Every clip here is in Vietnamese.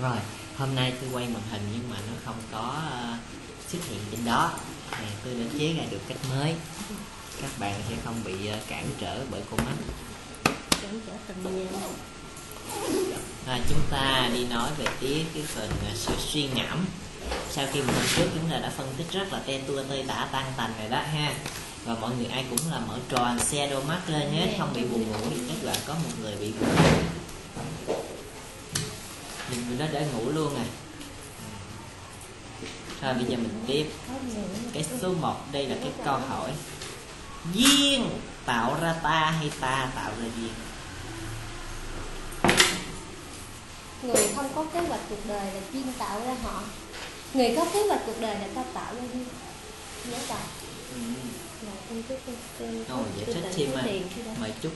Rồi, hôm nay tôi quay màn hình nhưng mà nó không có xuất hiện trên đó. Tôi đã chế ra được cách mới. Các bạn sẽ không bị cản trở bởi con mắt. Cản trở từng nhà. Chúng ta đi nói về tiếp cái phần sự suy ngẫm. Sau khi một hôm trước chúng ta đã phân tích rất là te tua tơi tả tan tành rồi đó ha. Và mọi người ai cũng là mở tròn xe đôi mắt lên hết, không bị buồn ngủ. Thì chắc là có một người bị buồn ngủ. Nhìn người đó đã ngủ luôn à. Thôi bây giờ mình tiếp. Cái số 1 đây là cái câu hỏi: duyên tạo ra ta hay ta tạo ra duyên? Người không có kế hoạch cuộc đời là duyên tạo ra họ. Người có kế hoạch cuộc đời là ta tạo ra duyên. Nhớ bài. Giải thích thêm mời chút.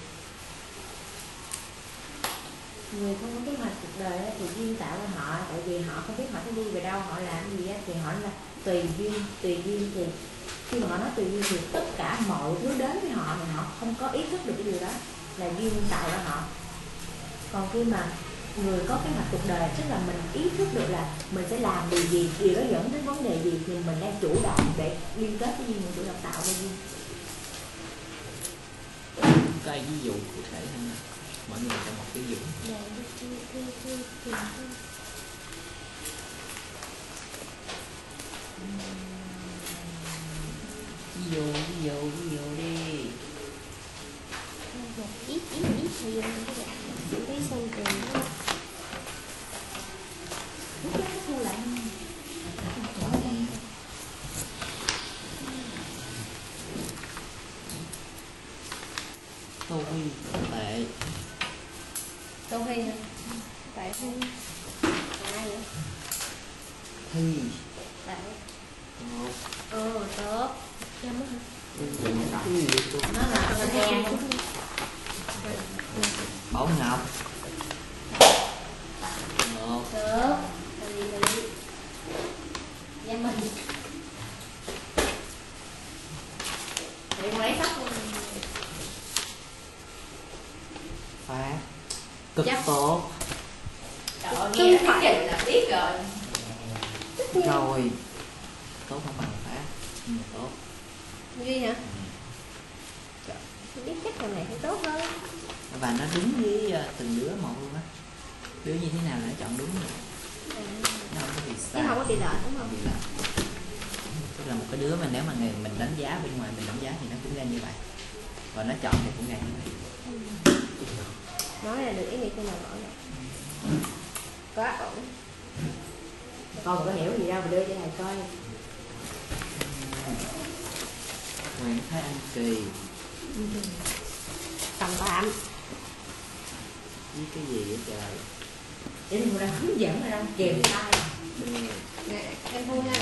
Người không có kế hoạch cuộc đời thì duyên tạo ra họ, tại vì họ không biết họ sẽ đi về đâu, họ làm gì thì họ là tùy duyên thì khi mà họ nói tùy duyên thì tất cả mọi thứ đến với họ mà họ không có ý thức được cái điều đó là duyên tạo ra họ. Còn khi mà người có kế hoạch cuộc đời tức là mình ý thức được là mình sẽ làm điều đó dẫn đến vấn đề gì thì mình đang chủ động để liên kết với duyên, mình chủ động tạo ra duyên. Có ai ví dụ cụ thể hơn nào? Mọi người cho một ví dụ. Ví dụ đi. Ít thời gian cái xong rồi thu lại Tô Huy tệ. Tô Huy hả? Tại Huy ai vậy? Thi Tại tốt. Tốt Chăm hả? nó là nghe Bảo Ngọc một. Tốt Gia Minh để lấy tóc Phát cực Chắc. tốt. trời ơi, nghe thuyết trình là biết rồi. Rồi tốt không bằng Phát nhưng mà tốt. Duy hả? Biết chắc thằng này phải tốt hơn. Và nó đúng với từng đứa một luôn á. Đứa như thế nào là nó chọn đúng rồi. Nó không có bị sai. Nó không có bị lệch đúng không? Bị lệch. Tức là một cái đứa mà nếu mà mình đánh giá bên ngoài mình đánh giá thì nó cũng ra như vậy. Và nó chọn thì cũng ra như vậy. Nói là được ý nghĩa nào rõ rồi. Quá ổn. Con có hiểu gì đâu mà đưa cho thầy coi. Nguyễn Thái Anh Kỳ Tầm tạm. với cái gì vậy trời? Để mình đang hướng dẫn rồi đang kèm tay. Nè, em thu nha.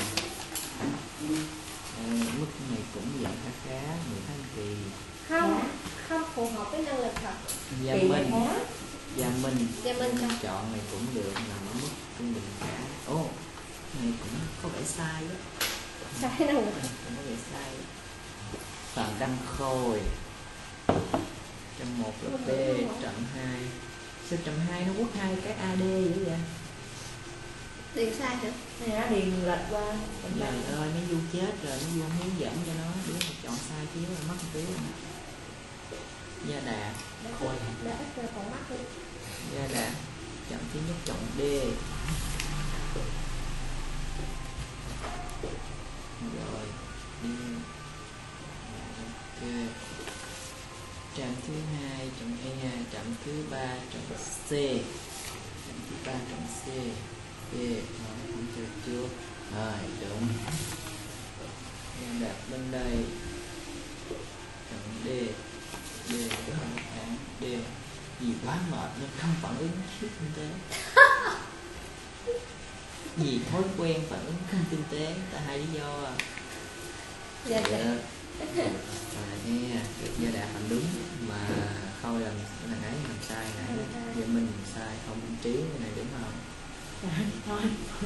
Mức này cũng dạng khá Nguyễn Thái Anh Kỳ. Không phù hợp với năng lực thật. Gia Minh sao? chọn này cũng được, nằm ở mức trung bình cả. Này cũng có vẻ sai đó. Sai năng lực. Cũng có vẻ sai đó. Phạm Đăng Khôi trận 1 là B, trận 2 sao trận 2 nó quất 2 cái AD vậy vậy? Điền sai hả? Này nó điền lệch qua. Trời ơi, nó vô chết rồi, nó vô hướng dẫn cho nó. Đứa mà chọn sai thiếu là mất một tí. Gia Đạt Đã ít ra còn mắt đi. Gia Đạt chọn thứ nhất, chọn D. Rồi đi. Ok. Trạm thứ 2 chọn E, trạm thứ 3 chọn C, trạm thứ 3 chọn C. Ok, rồi cũng chưa chưa. Rồi đúng. Gia Đạt bên đây chọn D. D đúng không bạn? D vì quá mệt nên không phản ứng trước kinh tế. Vì thói quen phản ứng không kinh tế, tại hai lý do. Dạ. Nghe được Gia Đạt làm đúng mà Khôi làm thằng ấy làm sai, nãy Gia Minh làm sai, không Minh Trí cái này đúng không? Thôi.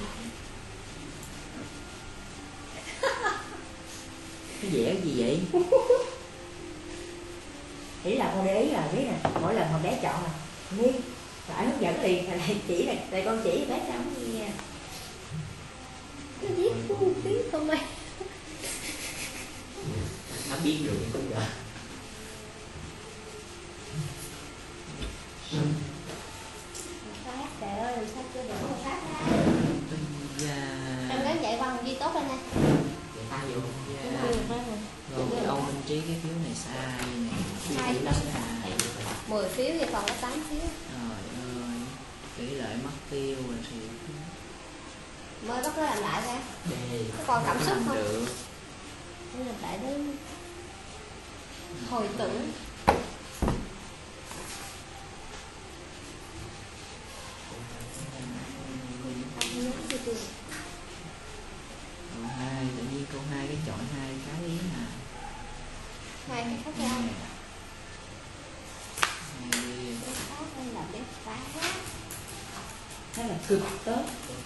Cái vẽ gì vậy? Ý là con để ý là biết nè, mỗi lần con bé chọn là Nhi phải hướng dẫn liền lại chỉ là tại con chỉ bé sao không nghe. Nó viết một tiếng không ai. Nó biết được bây giờ. Phát, trời ơi, làm sao chưa đủ mà phát ra. Em gắn dạy văn ghi tốt lên nè. Vậy ta vô. Đúng Rồi Âu Minh Trí cái phiếu này sai nè. Sai. Phiếu sai. 10 phiếu thì còn có 8 phiếu. Trời ơi, tỷ lệ mất tiêu rồi thì Mới bắt nó làm lại ra. Đề. Có còn cảm xúc không? Được. Nó làm lại đến hồi tưởng. Câu 2, tự nhiên câu 2 cái chọn 2 cái ý nè. 2 cái khác nhau. Hai. Cái khác hay là cái phá. Thế là cực tốt.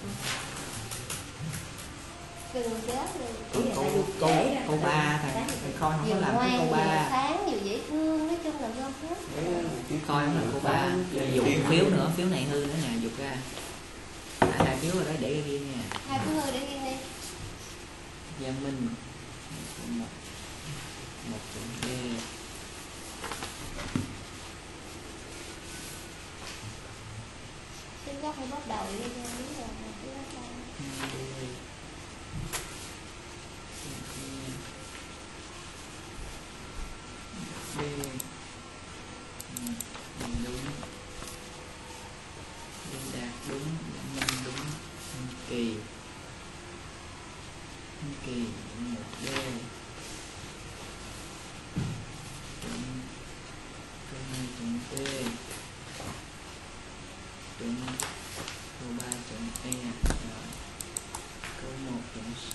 Cưng chết luôn. Câu 3 thầy coi không có làm cái câu 3. Sáng nhiều dễ thương, nói chung là gom hết. Coi không là câu 3. Dục phiếu nữa, phiếu này hư nữa nè, dục ra. Hai phiếu rồi đó để ra riêng nha. 2 phiếu hư để riêng đi. Giang Minh. Một chọn D. Xin góc hay bắt đầu đi nha, đúng rồi, cái bắt đầu. D. Đúng. Liên Đạt đúng, Minh đúng, Kỳ. Kỳ một D. Câu 2 chọn D. Chọn câu 3 chọn E. Rồi. Câu 1 chọn C.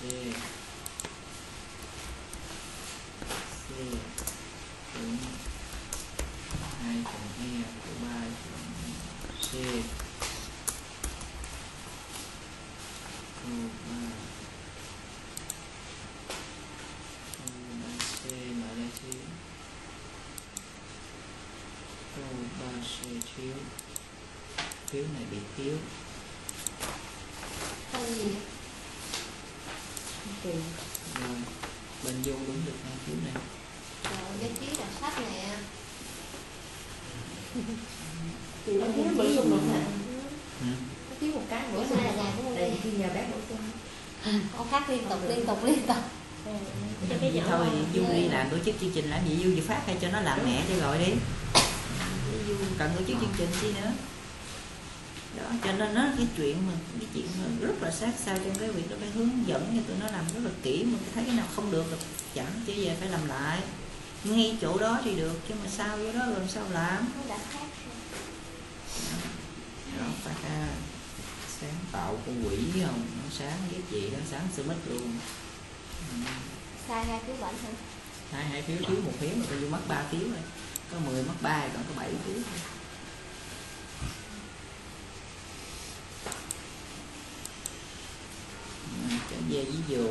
C. Chọn 2 chọn E. Câu 3 chọn C. Câu 3 C mở ra xíu. Câu 3 C thiếu. Phiếu này bị thiếu. Câu gì? Kỳ. Rồi bên vô đúng được 2 phiếu này. Rồi, cái chiếc là sách nè. Thì nó thiếu bổ sung một hả? Ừ. Nó thiếu một cái bổ Bữa sung. nay là ngày của Đây Moni. khi nhờ bác bổ sung. Con phát liên tục. Vậy thôi Du đi làm tổ chức chương trình làm gì Du chỉ phát hay cho nó làm mẹ cho gọi đi. Du cần tổ chức chương trình chi nữa. Đó, cho nên nó cái chuyện mà rất là sát sao trong cái việc đó phải hướng dẫn cho tụi nó làm rất là kỹ, mà thấy cái nào không được là chẳng chỉ về phải làm lại ngay chỗ đó thì được, chứ mà sao vô đó làm sao làm. Nó đã khác rồi. Đó phải ra sáng tạo con quỷ không, nó sáng ghét gì đó, sáng smith luôn. Sai 2 phiếu bệnh hả? Hai phiếu thiếu 1 phiếu mà tôi vô mất 3 phiếu rồi, có 10 mất 3 còn có 7 phiếu. Trở về ví dụ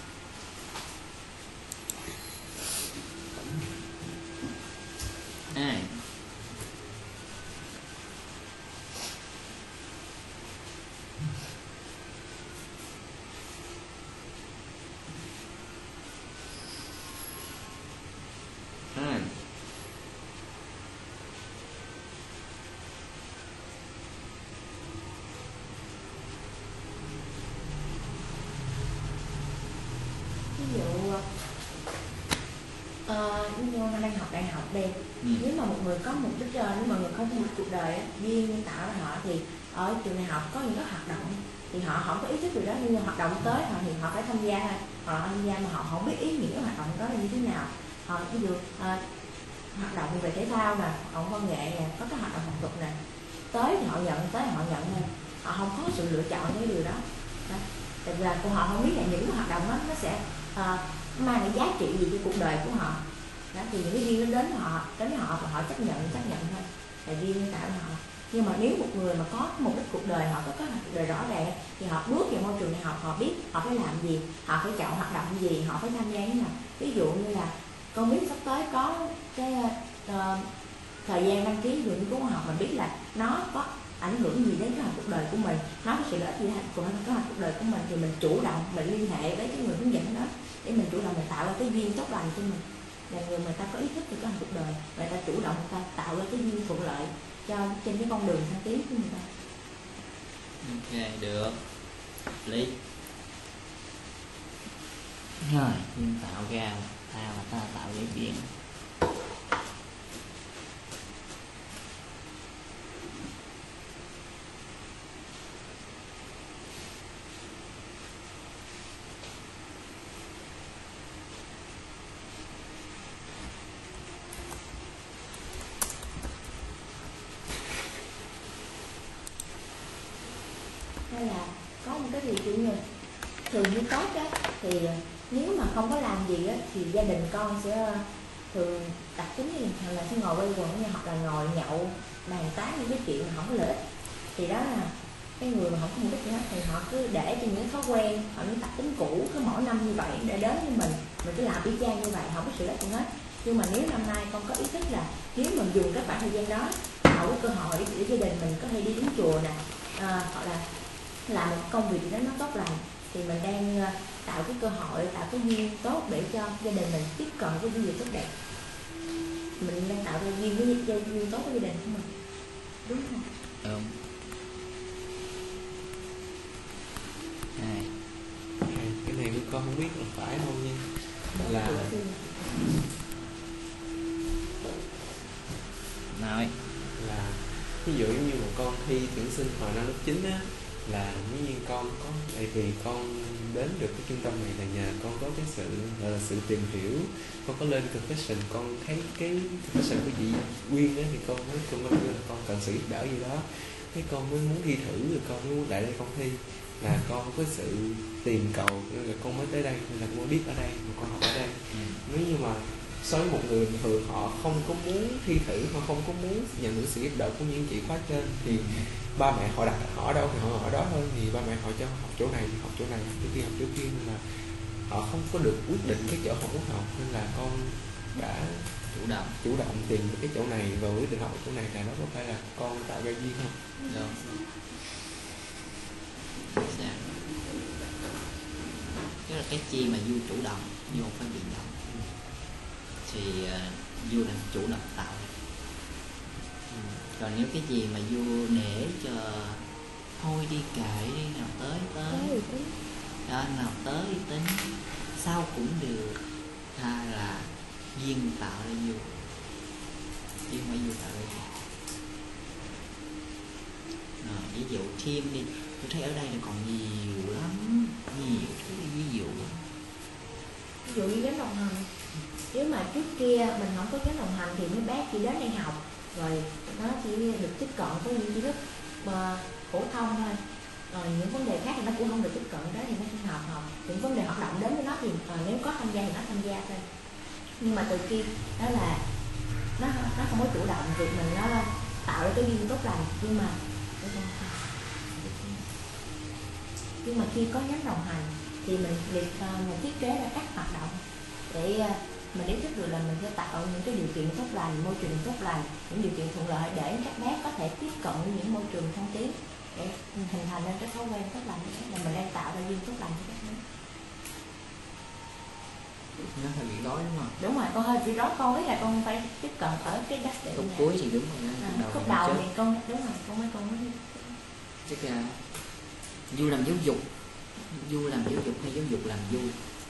Ví dụ như đang học đại học đây, nếu mà một người có một chút nếu mà người không có một cuộc đời duyên nhân tạo ra họ, thì ở trường đại học có những cái hoạt động thì họ không có ý thức được đó, nhưng hoạt động tới họ thì họ phải tham gia, họ tham gia mà họ không biết ý nghĩa hoạt động đó là như thế nào. Họ ví dụ hoạt động về thể thao nè, hoạt động văn nghệ nè, có cái hoạt động học thuật nè, tới thì họ nhận, tới họ nhận thôi, họ không có sự lựa chọn cái điều đó. Tại vì là họ không biết là những cái hoạt động đó nó sẽ mang lại giá trị gì cho cuộc đời của họ. Đó, thì những cái duyên nó đến họ và họ chấp nhận thôi, là duyên nhân tạo họ. Nhưng mà nếu một người mà có mục đích cuộc đời, họ có kế hoạch cuộc đời rõ ràng, thì họ bước vào môi trường đại học, họ biết họ phải làm gì, họ phải chọn hoạt động gì, họ phải tham gia như nào. Ví dụ như là con biết sắp tới có cái thời gian đăng ký nghiên cứu khoa học, mình biết là nó có ảnh hưởng gì đến kế hoạch cuộc đời của mình, nói cái sự lợi ích gì đến kế hoạch cuộc đời của mình, thì mình chủ động mình liên hệ với cái người hướng dẫn đó để mình chủ động mình tạo ra cái duyên tốt lành cho mình. Là người ta có ý thức về kế hoạch cuộc đời, người ta chủ động người ta tạo ra cái duyên thuận lợi cho trên cái con đường thăng tiến của người ta. Ok, được, lý. Rồi, duyên tạo ra ta tạo để duyên. Hay là có một cái điều kiểu như thường như tốt đó, thì nếu mà không có làm gì á, thì gia đình con sẽ thường đặc tính như là sẽ ngồi quây quần với nhau, hoặc là ngồi nhậu bàn tán những cái chuyện mà không có lợi ích. Thì đó là cái người mà không có mục đích gì hết, thì họ cứ để cho những thói quen hoặc những tập tính cũ cứ mỗi năm như vậy để đến với mình cứ làm y chang như vậy, không có sự lợi ích gì hết. Nhưng mà nếu năm nay con có ý thức là nếu mình dùng các khoảng thời gian đó tạo cái cơ hội để gia đình mình có thể đi đến chùa nè, hoặc là làm một công việc gì đó nó tốt lành, thì mình đang tạo cái cơ hội, tạo cái duyên tốt để cho gia đình mình tiếp cận với những điều tốt đẹp. Mình đang tạo ra duyên tốt với gia đình của mình, đúng không? Đúng. Cái này con không biết là phải không nha, là nói là ví dụ như mà con thi tuyển sinh hồi năm lớp 9 á, là dĩ nhiên con có tại vì con đến được cái trung tâm này là nhờ con có cái sự gọi là sự tìm hiểu, con có lên confession, con thấy cái confession của chị Quyên á, thì con mới là con cần sự giúp đỡ gì đó, cái con mới muốn thi thử, rồi con mới muốn lại đây con thi, là con có sự tìm cầu, rồi con mới tới đây, nên là con mới biết ở đây, mà con học ở đây. Nếu như mà so với một người bình thường họ không có muốn thi thử, họ không có muốn nhận được sự giúp đỡ của những chị khóa trên, thì ba mẹ họ đặt họ ở đâu thì họ ở đó thôi, thì ba mẹ họ cho học chỗ này thì học chỗ này, chỗ kia học chỗ kia, nên là họ không có được quyết định cái chỗ họ muốn học, nên là con đã chủ động tìm được cái chỗ này và quyết định học chỗ này. Là nó có phải là con tạo ra duyên không? đúng. Dạ. Cái là cái chi mà Du chủ động, Du không phải bị động, thì Du đang chủ động tạo. Còn nếu cái gì mà Du nể cho thôi đi kệ đi, nào tới đó, nào tới tính sau cũng được, hay là duyên tạo ra Du, chứ không phải Du tạo ra Du. Ví dụ thêm đi, tôi thấy ở đây là còn nhiều lắm, nhiều thứ ví dụ. Ví dụ như nhóm đồng hành, nếu mà trước kia mình không có nhóm đồng hành thì mấy bé chỉ đến đây học, rồi nó chỉ được tiếp cận với những kiến thức mà phổ thông thôi, rồi những vấn đề khác thì nó cũng không được tiếp cận đó, thì nó không học những vấn đề hoạt động đến với nó thì nếu có tham gia thì nó tham gia thôi. Nhưng mà từ khi đó là nó không có chủ động việc mình, nó tạo ra cái duyên tốt lành, nhưng mà khi có nhóm đồng hành thì mình thiết kế ra các hoạt động để mình ý thức được là mình sẽ tạo những cái điều kiện tốt lành, môi trường tốt lành, những điều kiện thuận lợi để các bé có thể tiếp cận với những môi trường thăng tiến, để hình thành nên cái thói quen tốt lành. Là mình đang tạo ra duyên tốt lành cho các bé. Nó hơi bị rối đúng không? Đúng rồi, con hơi bị rối, con biết là con phải tiếp cận ở cái đất để khúc cuối thì đúng rồi, khúc đầu thì con đúng rồi, con mới chắc là Du làm giáo dục, Du làm giáo dục hay giáo dục làm Du?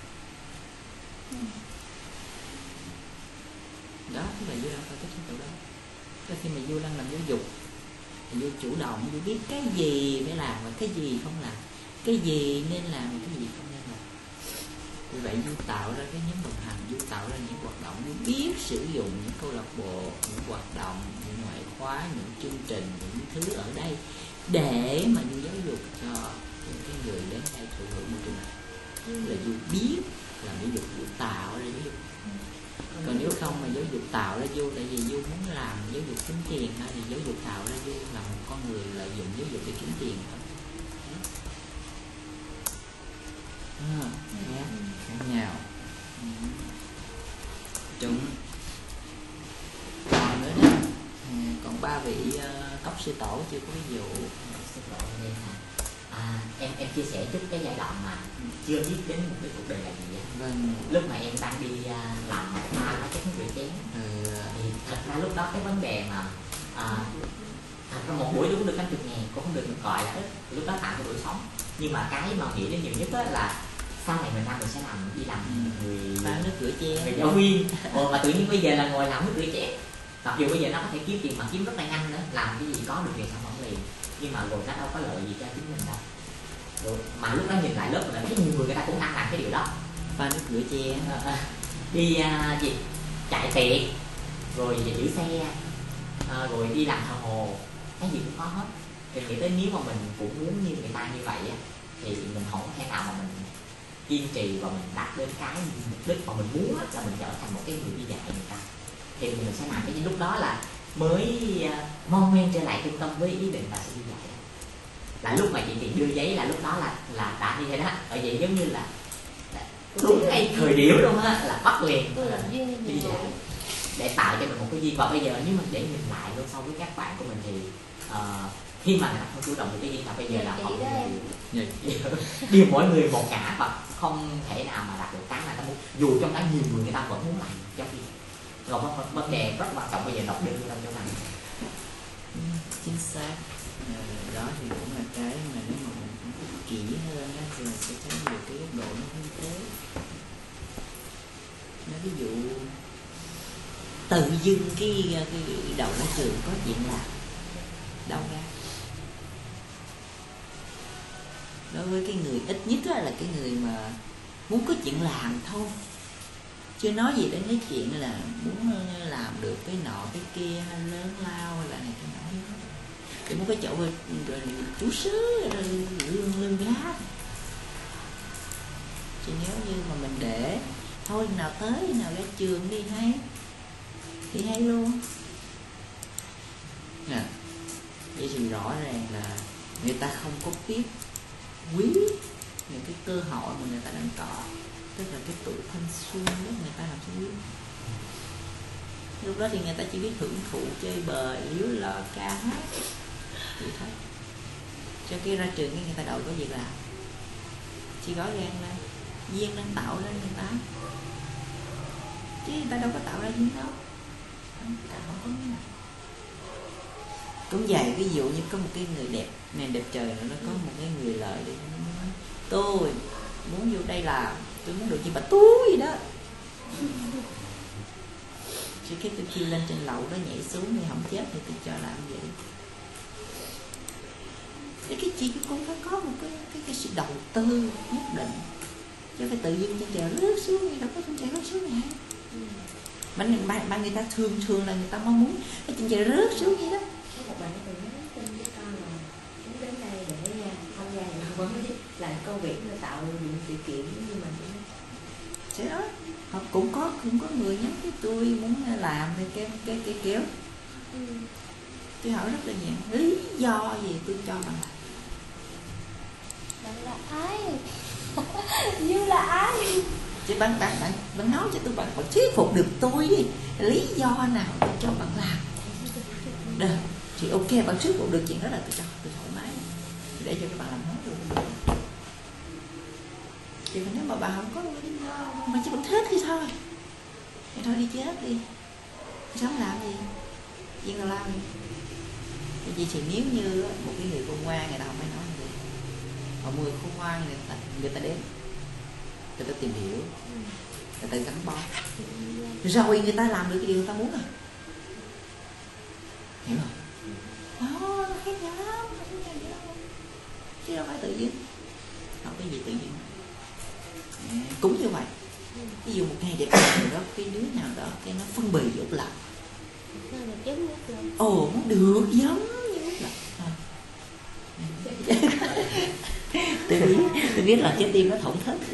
Đó, tức là Du đang phải cái trình độ đó. Cái khi mà Du đang làm giáo dục thì Du chủ động, Du biết cái gì phải làm và cái gì không làm, cái gì nên làm và cái gì không nên làm. Vì vậy Du tạo ra cái nhóm đồng hành, Du tạo ra những hoạt động, Du biết sử dụng những câu lạc bộ, những hoạt động, những ngoại khóa, những chương trình, những thứ ở đây để mà Du giáo dục cho những cái người đến đây thụ hưởng môi trường này. Là Du biết làm giáo dục, Du tạo ra giáo dục. Còn nếu không mà giáo dục tạo ra Du, tại vì Du muốn làm giáo dục kiếm tiền hay thì giáo dục tạo ra Du là một con người lợi dụng giáo dục để kiếm tiền thôi. Khác nhau. Chúng còn nữa đó, còn 3 vị cốc sư tổ chưa có ví dụ. Sư tổ nên là em chia sẻ chút cái giai đoạn mà chưa biết đến mục đích cuộc đời là gì á. Vâng. Lúc mà em đang đi làm ma nó cái rửa chén thì thật ra lúc đó cái vấn đề mà thật ra một buổi cũng được 50.000, cũng không được gọi là ít, lúc đó tạm cái buổi sống. Nhưng mà cái mà nghĩ đến nhiều nhất đó là sau này mình sẽ đi làm người bán nước rửa chén, người giáo viên. Mà tự nhiên bây giờ là ngồi làm nước rửa chén, mặc dù bây giờ nó có thể kiếm tiền mà kiếm rất là nhanh nữa, làm cái gì có được tiền sản phẩm liền, nhưng mà rồi nó đâu có lợi gì cho chính mình đâu. Rồi, mà lúc đó nhìn lại lớp mình thấy nhiều người ta cũng đang làm cái điều đó, pha nước rửa chén, đi chạy tiệc, rồi giữ xe, rồi đi làm thợ hồ, cái gì cũng có hết. Thì nghĩ tới nếu mà mình cũng muốn như người ta như vậy á, thì mình không thể nào mà mình kiên trì và mình đạt đến cái mục đích mà mình muốn á, là mình trở thành một cái người đi dạy người ta. Thì mình sẽ làm cái lúc đó là mới mon men trở lại trung tâm với ý định là sẽ đi dạy. Là lúc mà chị Tiền đưa giấy là lúc đó là đã như thế đó, bởi vậy giống như là đúng ngay thời điểm luôn á, là bắt liền đi dạy để tạo cho mình một cái duyên. Và bây giờ nếu mình để nhìn lại luôn so với các bạn của mình thì khi mà người ta không chủ động được cái duyên, là bây giờ là họ điều mỗi người một ngã và không thể nào mà đạt được cái mà ta muốn, dù trong đó nhiều người ta vẫn muốn làm giáo viên. Rồi vấn đề rất quan trọng bây giờ đọc đơn trong chỗ này. Chính xác. Đó thì cũng là cái mà nếu mà mình cũng kỹ hơn á, thì mình sẽ thấy được cái góc độ nó hơn thế. Nói ví dụ tự dưng cái đầu ra trường có chuyện làm đâu ra. Đối với cái người ít nhất là cái người mà muốn có chuyện làm thôi, chưa nói gì đến cái chuyện là muốn làm được cái nọ cái kia hay lớn lao hay là này cái nọ, thì muốn có chỗ rồi chú sứ rồi lương giá. Thì nếu như mà mình để thôi nào tới nào ra trường đi hay thì hay luôn. Vậy thì rõ ràng là người ta không có biết quý những cái cơ hội mà người ta đang có, tức là cái tuổi thanh xuân đó người ta làm sao biết. Lúc đó thì người ta chỉ biết hưởng thụ chơi bời líu lo ca hát vậy thôi. Cho khi ra trường người ta đâu có việc làm, chỉ rõ ràng là duyên đang tạo ra người ta, chứ người ta đâu có tạo ra duyên đâu. Không có nghĩa. Cũng vậy, ví dụ như có một cái người đẹp, này đẹp trời nữa, nó có một cái người lợi để nói tôi muốn vô đây làm, tôi muốn được như bà Tú gì đó. Chứ cái tôi kêu lên trên lầu đó nhảy xuống thì không chết thì tôi cho làm vậy. Thế cái chuyện cũng phải có một cái sự đầu tư nhất định, chứ phải tự nhiên trên trời rớt xuống thì đâu có trên trời rớt xuống này. Mà người ta thường là người ta mong muốn cái trên trời rớt xuống vậy đó. Có một bạn từng nói tin với con là chúng đến đây để tham gia những làm công việc để tạo những sự kiện như mình. Thế đó, họ cũng có người nhắn với tôi muốn làm thì cái kiểu. Tôi hỏi rất là nhiều lý do gì tôi cho bạn làm. Bạn là ai? Như là ai? Chứ bạn nói cho tôi, bạn thuyết phục được tôi đi, lý do nào tôi cho bạn làm. Được, thì ok, bạn thuyết phục được chuyện đó là tôi cho, tôi thoải mái để cho các bạn làm hết được. Thì nếu mà bạn không có lý do mà chỉ bạn thích thì thôi, thì thôi đi chết đi, sống làm gì, chuyện nào làm gì. Vì thì nếu như một cái người khôn ngoan, người ta không phải nói gì, họ người khôn ngoan người ta đến, người ta tìm hiểu, người ta gắn bó, rồi người ta làm được cái điều người ta muốn rồi, hiểu không? Khác nhau lắm, chứ đâu phải tự nhiên, không có gì tự nhiên. Cũng như vậy, ví dụ một ngày đẹp trời đó, cái đứa nào đó cái nó phân bì dốt lòng, muốn được giống như Út Lập. Tôi biết là cái tim nó thổn thức.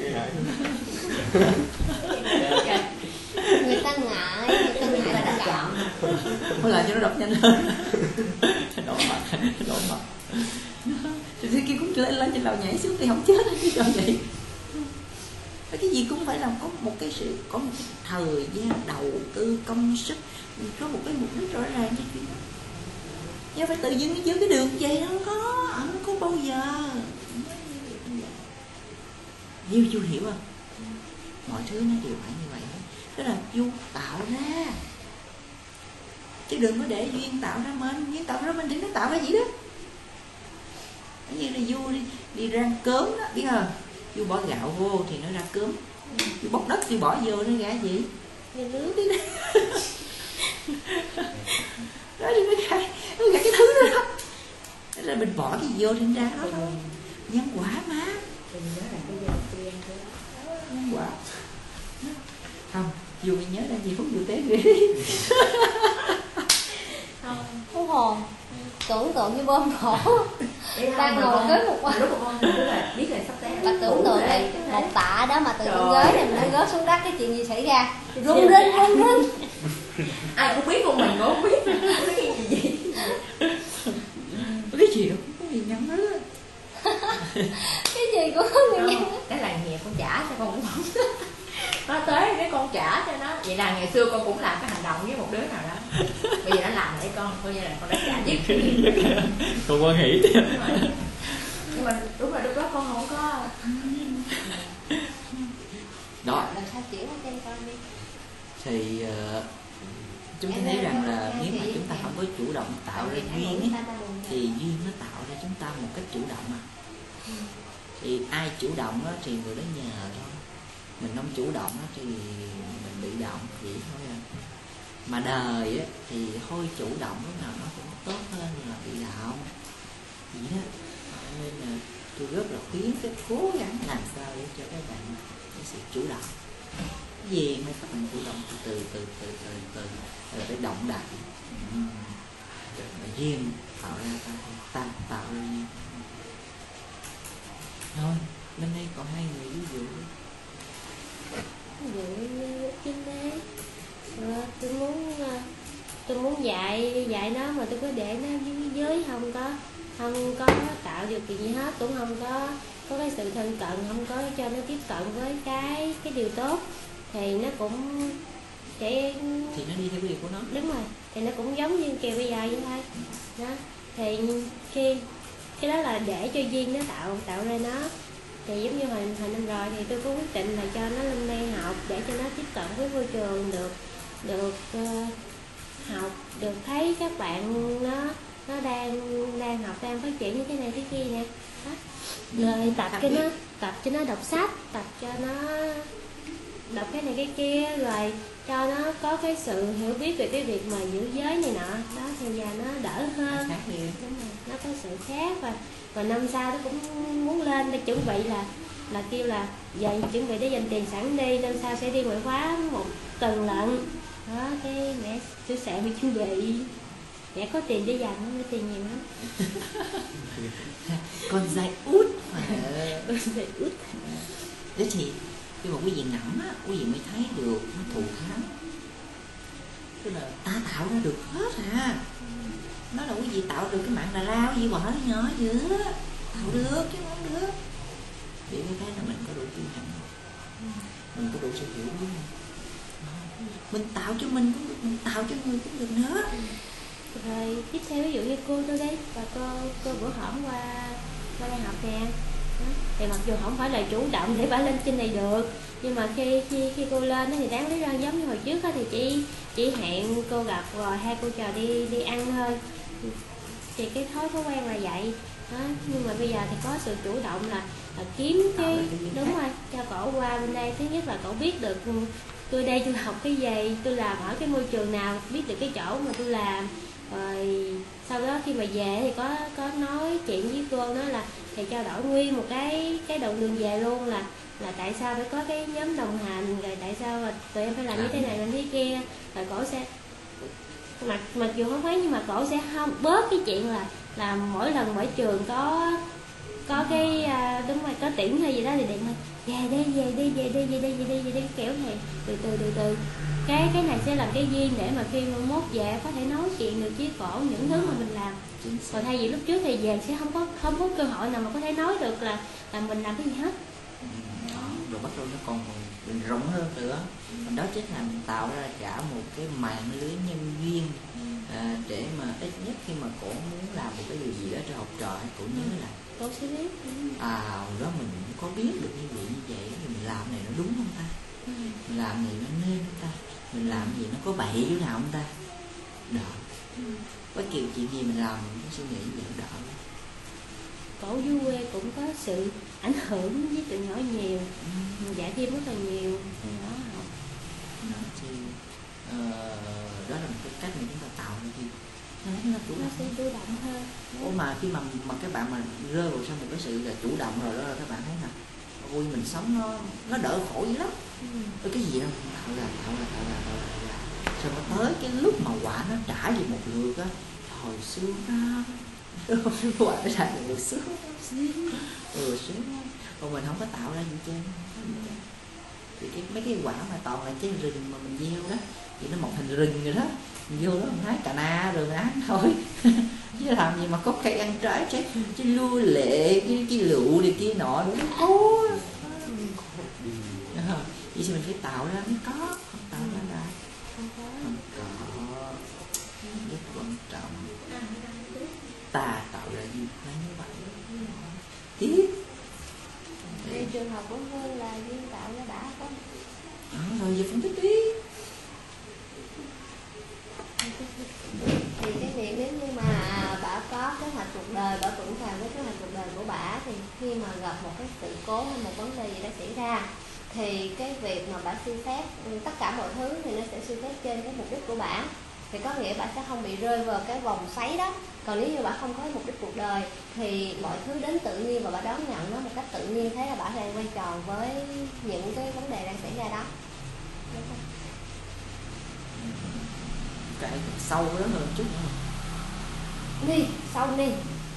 Người ta ngại đã chọn. Thôi làm cho nó đọc nhanh hơn. Đổ mặt. Thì kia cũng lên trên lầu nhảy xuống thì không chết chứ sao vậy? Cái gì cũng phải làm có một cái thời gian đầu tư công sức, có một cái mục đích rõ ràng cho chuyện đó. chứ phải tự dưng giữ cái đường vậy đâu không có bao giờ. Yêu chú hiểu không? Mọi thứ nó đều phải như vậy hết. Đó là chú tạo ra, chứ đừng có để duyên tạo ra mình. Duyên tạo ra mình thì nó tạo ra gì đó. Như là vua đi rang cớm đó, biết không? Vua bỏ gạo vô thì nó ra cớm, vua bóc đất thì bỏ vô nó ra gì? Nghe nước đi đó. Đó thì mới gạt cái thứ đó đó. Đó là mình bỏ cái gì vô thì nó ra đó thôi. Nhân quả mà. Mình nhớ là cái giờ tiên đó. Nhân quả. Không, vua mình nhớ ra gì không vua té ghê. Không, thú hồn tưởng tượng như bom nổ đang ngồi với một quan lúc con tức là biết là sắp té. Bà tưởng tượng là một tạ đó mà từ trên ghế này mình rớt xuống đất, cái chuyện gì xảy ra? Rung rinh. Ai cũng biết, con mình cũng không biết. Cái gì Cái gì cũng có nguyên nhân đó. Cái gì cũng có nguyên nhân. Cái làng nghề con trả cho con cũng không. Nó tới cái con trả cho nó. Vậy là ngày xưa con cũng làm cái hành động với một đứa nào đó. Bây giờ nó làm để con, coi như là con đã trả giúp. Con quan hỷ. Nhưng mà đúng là lúc đó con không có. Đó. Làm sao chuyển qua trên con đi. Thì chúng ta thấy rằng là nếu mà chúng ta không có chủ động tạo ra duyên ấy, thì duyên nó tạo ra chúng ta một cách chủ động mà. Thì ai chủ động đó thì người đó nhờ thôi. Mình không chủ động đó thì mình bị động vậy thôi à. Mà đời á, thì thôi chủ động lúc nào nó cũng tốt hơn là bị động vậy đó. Nên là tôi rất là khuyến khích cố gắng làm sao để cho các bạn có sự chủ động. Cái gì mà các bạn chủ động từ rồi phải động đại. Rồi duyên tạo ra ta tạo ra duyên. Thôi bên đây còn hai người ví dụ. Ví dụ như trên đây tôi muốn dạy nó mà tôi cứ để nó dưới không có tạo điều kiện gì hết, cũng không có cái sự thân cận, không có cho nó tiếp cận với cái điều tốt thì nó cũng sẽ thì nó đi theo cái điều của nó. Đúng rồi, thì nó cũng giống như Kiều bây giờ vậy thôi đó. Thì khi cái đó là để cho duyên nó tạo ra nó. Thì giống như hồi năm rồi thì tôi có quyết định là cho nó lên đây học để cho nó tiếp cận với môi trường, được học, được thấy các bạn nó đang học, đang phát triển như thế này thế kia nè. Rồi tập cho nó đọc sách, tập cho nó đọc cái này cái kia, rồi cho nó có cái sự hiểu biết về cái việc mà giữ giới này nọ đó, thì giờ nó đỡ hơn. Đúng rồi, nó có sự khác. Và năm sau nó cũng muốn lên để chuẩn bị là kêu là giờ chuẩn bị để dành tiền sẵn đi, năm sau sẽ đi ngoại khóa một tuần lận đó. Cái mẹ sửa sạn bị chuẩn bị, mẹ có tiền để dành, không có tiền nhiều lắm. Con dạy út mà. Con dạy út. Thế thì khi mà quý vị ngẫm á, quý vị mới thấy được nó thù thắng. Tức là ta tạo ra được hết à. Nó là quý vị tạo được cái mạng là lao gì bỏ nó nhỏ giữa. Tạo được chứ không được. Để mới thấy là mình có đủ tu hành, mình có đủ sự hiểu biết. Mình tạo cho mình cũng được, mình tạo cho người cũng được nữa. Rồi tiếp theo ví dụ như cô tôi đấy, và cô bữa hổm qua đây học nè. Thì mặc dù không phải là chủ động để bà lên trên này được, nhưng mà khi cô lên thì đáng lý ra giống như hồi trước thì chỉ hẹn cô gặp rồi hai cô trò đi ăn thôi. Thì cái thói quen là vậy đó. Nhưng mà bây giờ thì có sự chủ động là kiếm cái đúng rồi, cho cổ qua bên đây. Thứ nhất là cổ biết được tôi đây tôi học cái gì, tôi làm ở cái môi trường nào, biết được cái chỗ mà tôi làm. Rồi sau đó khi mà về thì có nói chuyện với cô, nói là thì cho đổi nguyên một cái đoạn đường về luôn, là tại sao phải có cái nhóm đồng hành, rồi tại sao mà tụi em phải làm như thế này làm thế kia. Rồi cổ sẽ mặc dù không phải, nhưng mà cổ sẽ không bớt cái chuyện là mỗi lần mỗi trường có cái đúng rồi, có tiễn hay gì đó thì điện là về đi kiểu này từ từ cái này sẽ làm cái duyên để mà khi mốt về có thể nói chuyện được với cổ những thứ mà mình làm. Còn thay vì lúc trước thì về sẽ không có cơ hội nào mà có thể nói được là mình làm cái gì hết. Rồi bắt đầu nó còn rộng hơn nữa. Đó chính là mình tạo ra cả một cái mạng lưới nhân duyên để mà ít nhất khi mà cổ muốn làm một cái điều gì đó cho học trò ấy, cổ nhớ là Cổ sẽ biết. hồi đó mình cũng có biết được như vậy thì mình làm này nó đúng không ta, mình làm gì nó nên không ta, mình làm gì nó có bậy chỗ nào không ta, đỡ. Bất kỳ chuyện gì mình làm mình cũng suy nghĩ vậy đỡ. Cổ dưới quê cũng có sự ảnh hưởng với tụi nhỏ nhiều, dạy thêm rất là nhiều tụi nhỏ học. Đó, thì đó là một cái cách mà chúng ta tạo ra thì nó chủ Nó động. sẽ chủ động hơn. Ủa mà khi mà các bạn mà rơi vào trong một cái sự là chủ động rồi đó là các bạn thấy là ôi mình sống nó đỡ khổ dữ lắm. Cái gì đâu tạo ra xong nó tới cái lúc mà quả nó trả về một lượt á, hồi sướng đó. Quả nó trả về một sướng sướng. Còn mình không có tạo ra gì trơn thì mấy cái quả mà toàn là cái rừng mà mình gieo đó thì nó mọc thành rừng rồi đó, mình vô đó mình hái cà na rồi mình ăn thôi. Chứ làm gì mà có cây ăn trái chứ lua lệ cái lựu này kia nọ nữa thôi. Vậy thì mình phải tạo ra mới có, không tạo ra là không có. Rất quan trọng ta tạo ra gì phải như vậy. Tiếp Thì trường học của Hương là duyên tạo ra đã có. Rồi giờ phân tích đi. Thì cái việc nếu như mà bà có kế hoạch cuộc đời, bà vững vàng với kế hoạch cuộc đời của bà thì khi mà gặp một cái sự cố hay một vấn đề gì đó xảy ra thì cái việc mà bà suy xét tất cả mọi thứ thì nó sẽ suy xét trên cái mục đích của bà. Thì có nghĩa bà sẽ không bị rơi vào cái vòng xoáy đó. Còn nếu như bà không có mục đích cuộc đời thì mọi thứ đến tự nhiên và bà đón nhận nó một cách tự nhiên, thế là bà đang quay tròn với những cái vấn đề đang xảy ra đó. Đúng không? Cái sâu đó hơn chút nữa. Đi, sâu đi.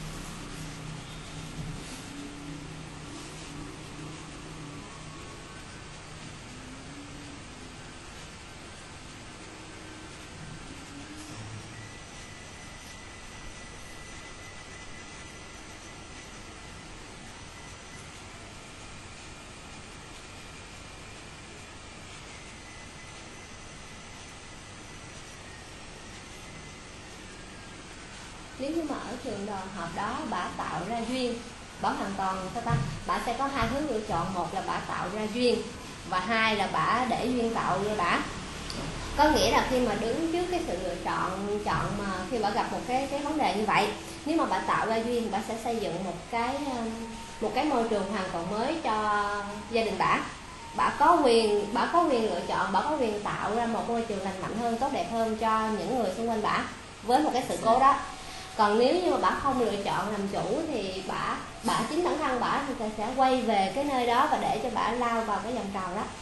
Nếu như mà ở trường đoàn hợp đó bà tạo ra duyên, bà hoàn toàn bà sẽ có hai hướng lựa chọn, một là bà tạo ra duyên và hai là bà để duyên tạo ra bà. Có nghĩa là khi mà đứng trước cái sự lựa chọn mà khi bà gặp một cái vấn đề như vậy, nếu mà bà tạo ra duyên, bà sẽ xây dựng một cái môi trường hoàn toàn mới cho gia đình bà. Bà có quyền lựa chọn, bà có quyền tạo ra một môi trường lành mạnh hơn, tốt đẹp hơn cho những người xung quanh bà với một cái sự cố đó. Còn nếu như mà bà không lựa chọn làm chủ thì bà chính bản thân bà thì sẽ quay về cái nơi đó và để cho bà lao vào cái vòng tròn đó.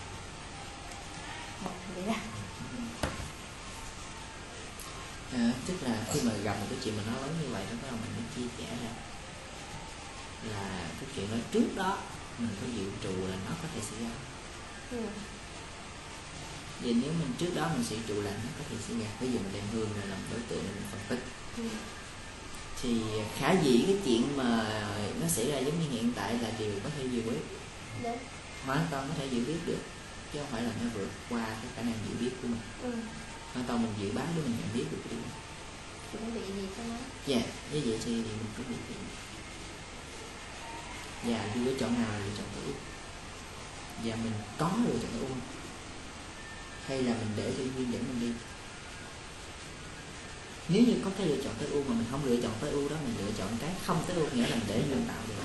Vậy đó. Tức là khi mà gặp một cái chuyện mà nó lớn như vậy đó, bắt đầu mình mới chia sẻ ra là cái chuyện đó trước đó mình có dự trù là nó có thể xảy ra. Vì nếu mình trước đó mình dự trù là nó có thể xảy ra, ví dụ mình đem Hương ra làm đối tượng để mình phân tích, thì khả dĩ cái chuyện mà nó xảy ra giống như hiện tại là điều có thể dự biết. Đúng. Hoàn toàn có thể dự biết được, chứ không phải là nó vượt qua cái khả năng dự biết của mình. Hoàn toàn mình dự báo để mình nhận biết được cái điều này. Chuẩn bị gì cho nó? Dạ, như vậy thì mình chuẩn bị gì? Và lựa chọn nào là lựa chọn tối ưu? Và mình có lựa chọn tối ưu hay là mình để cho duyên dẫn mình đi? Nếu như có cái lựa chọn tối ưu mà mình không lựa chọn tối ưu đó, mình lựa chọn cái không tối ưu, nghĩa là mình để duyên tạo được.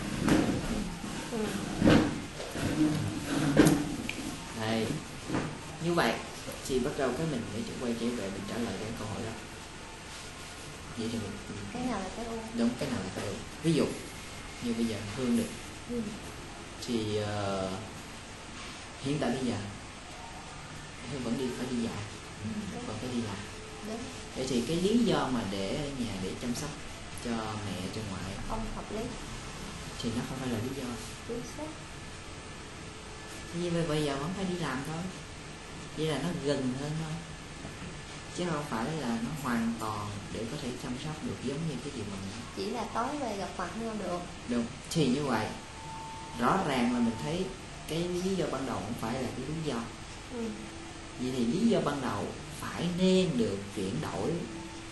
Đây, như vậy thì bắt đầu cái mình để quay trở về mình trả lời cái câu hỏi đó. Vậy thì mình cái nào là tối ưu? đúng, cái nào là tối ưu? Ví dụ như bây giờ Hương được thì hiện tại bây giờ Hương vẫn phải đi dạy, vẫn phải đi làm. Vậy thì cái lý do mà để ở nhà để chăm sóc cho mẹ, cho ngoại không hợp lý thì nó không phải là lý do. chính xác. Như bây giờ vẫn phải đi làm thôi, vậy là nó gần hơn thôi, chứ không phải là nó hoàn toàn để có thể chăm sóc được giống như cái gì mà mình chỉ là tối về gặp mặt nhau được. đúng. Thì như vậy rõ ràng là mình thấy cái lý do ban đầu không phải là cái lý do. Vậy thì lý do ban đầu phải nên được chuyển đổi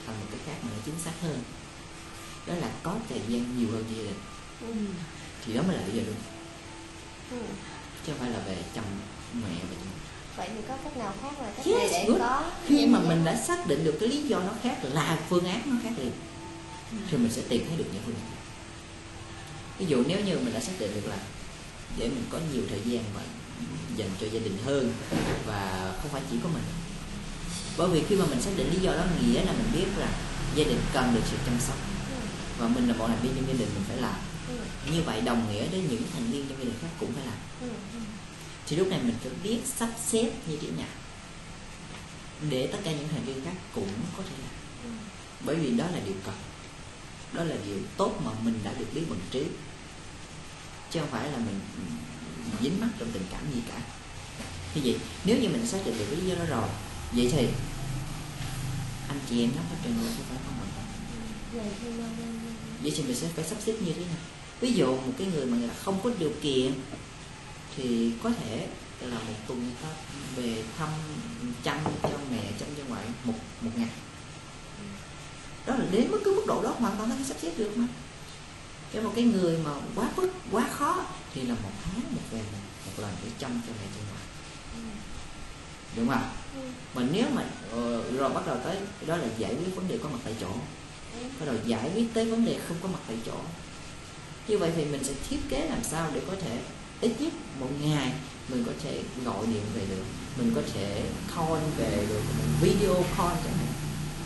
thành một cái khác mà nó chính xác hơn, đó là có thời gian nhiều hơn gia đình. Thì đó mới là gia đình, chứ không phải là về chồng mẹ và chồng. Vậy thì có cách nào khác là cách Yes, này để good. có Khi mà mình đã xác định được cái lý do nó khác là phương án nó khác liền, thì mình sẽ tìm thấy được những phương án. Ví dụ nếu như mình đã xác định được là để mình có nhiều thời gian và dành cho gia đình hơn, và không phải chỉ có mình, bởi vì khi mà mình xác định lý do đó nghĩa là mình biết là gia đình cần được sự chăm sóc và mình là một thành viên trong gia đình, mình phải làm như vậy, đồng nghĩa đến những thành viên trong gia đình khác cũng phải làm. Thì lúc này mình phải biết sắp xếp như thế nào để tất cả những thành viên khác cũng có thể làm, bởi vì đó là điều cần, đó là điều tốt mà mình đã được biết bằng trí, chứ không phải là mình dính mắc trong tình cảm gì cả. Như vậy nếu như mình xác định được cái lý do đó rồi, vậy thì anh chị em nó có trình độ phải không ạ? Vậy thì mình sẽ phải sắp xếp như thế nào? Ví dụ một cái người mà người ta không có điều kiện thì có thể là một tuần người ta về thăm, chăm cho mẹ, chăm cho ngoại một ngày. Đó là đến mức độ đó hoàn toàn có thể sắp xếp được mà. Cái một cái người mà quá khó thì là một tháng một lần để chăm cho mẹ cho ngoại, đúng không? Mà nếu mà rồi bắt đầu tới đó là giải quyết vấn đề có mặt tại chỗ, bắt đầu giải quyết tới vấn đề không có mặt tại chỗ. Như vậy thì mình sẽ thiết kế làm sao để có thể ít nhất một ngày mình có thể gọi điện về được, mình có thể call về được, video call chẳng hạn.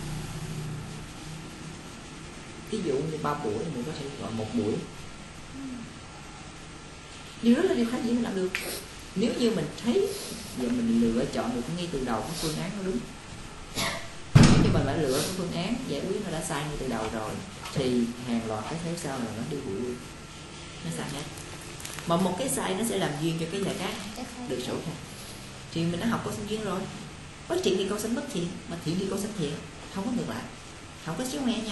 Ví dụ như 3 buổi thì mình có thể gọi 1 buổi. Điều đó là điều khả dĩ mình làm được. Nếu như mình thấy và mình lựa chọn được ngay từ đầu cái phương án nó đúng. Nếu như mình đã lựa cái phương án giải quyết nó đã sai ngay từ đầu rồi thì hàng loạt cái thế sau là nó đi bụi luôn, nó sai hết. Mà một cái sai nó sẽ làm duyên cho cái giải khác được sổ khác. Thì mình đã học câu sinh duyên rồi. Bất thiện thì câu sinh bất thiện, mà thiện thì câu sinh thiện, không có ngược lại, không có chéo nghe nhau.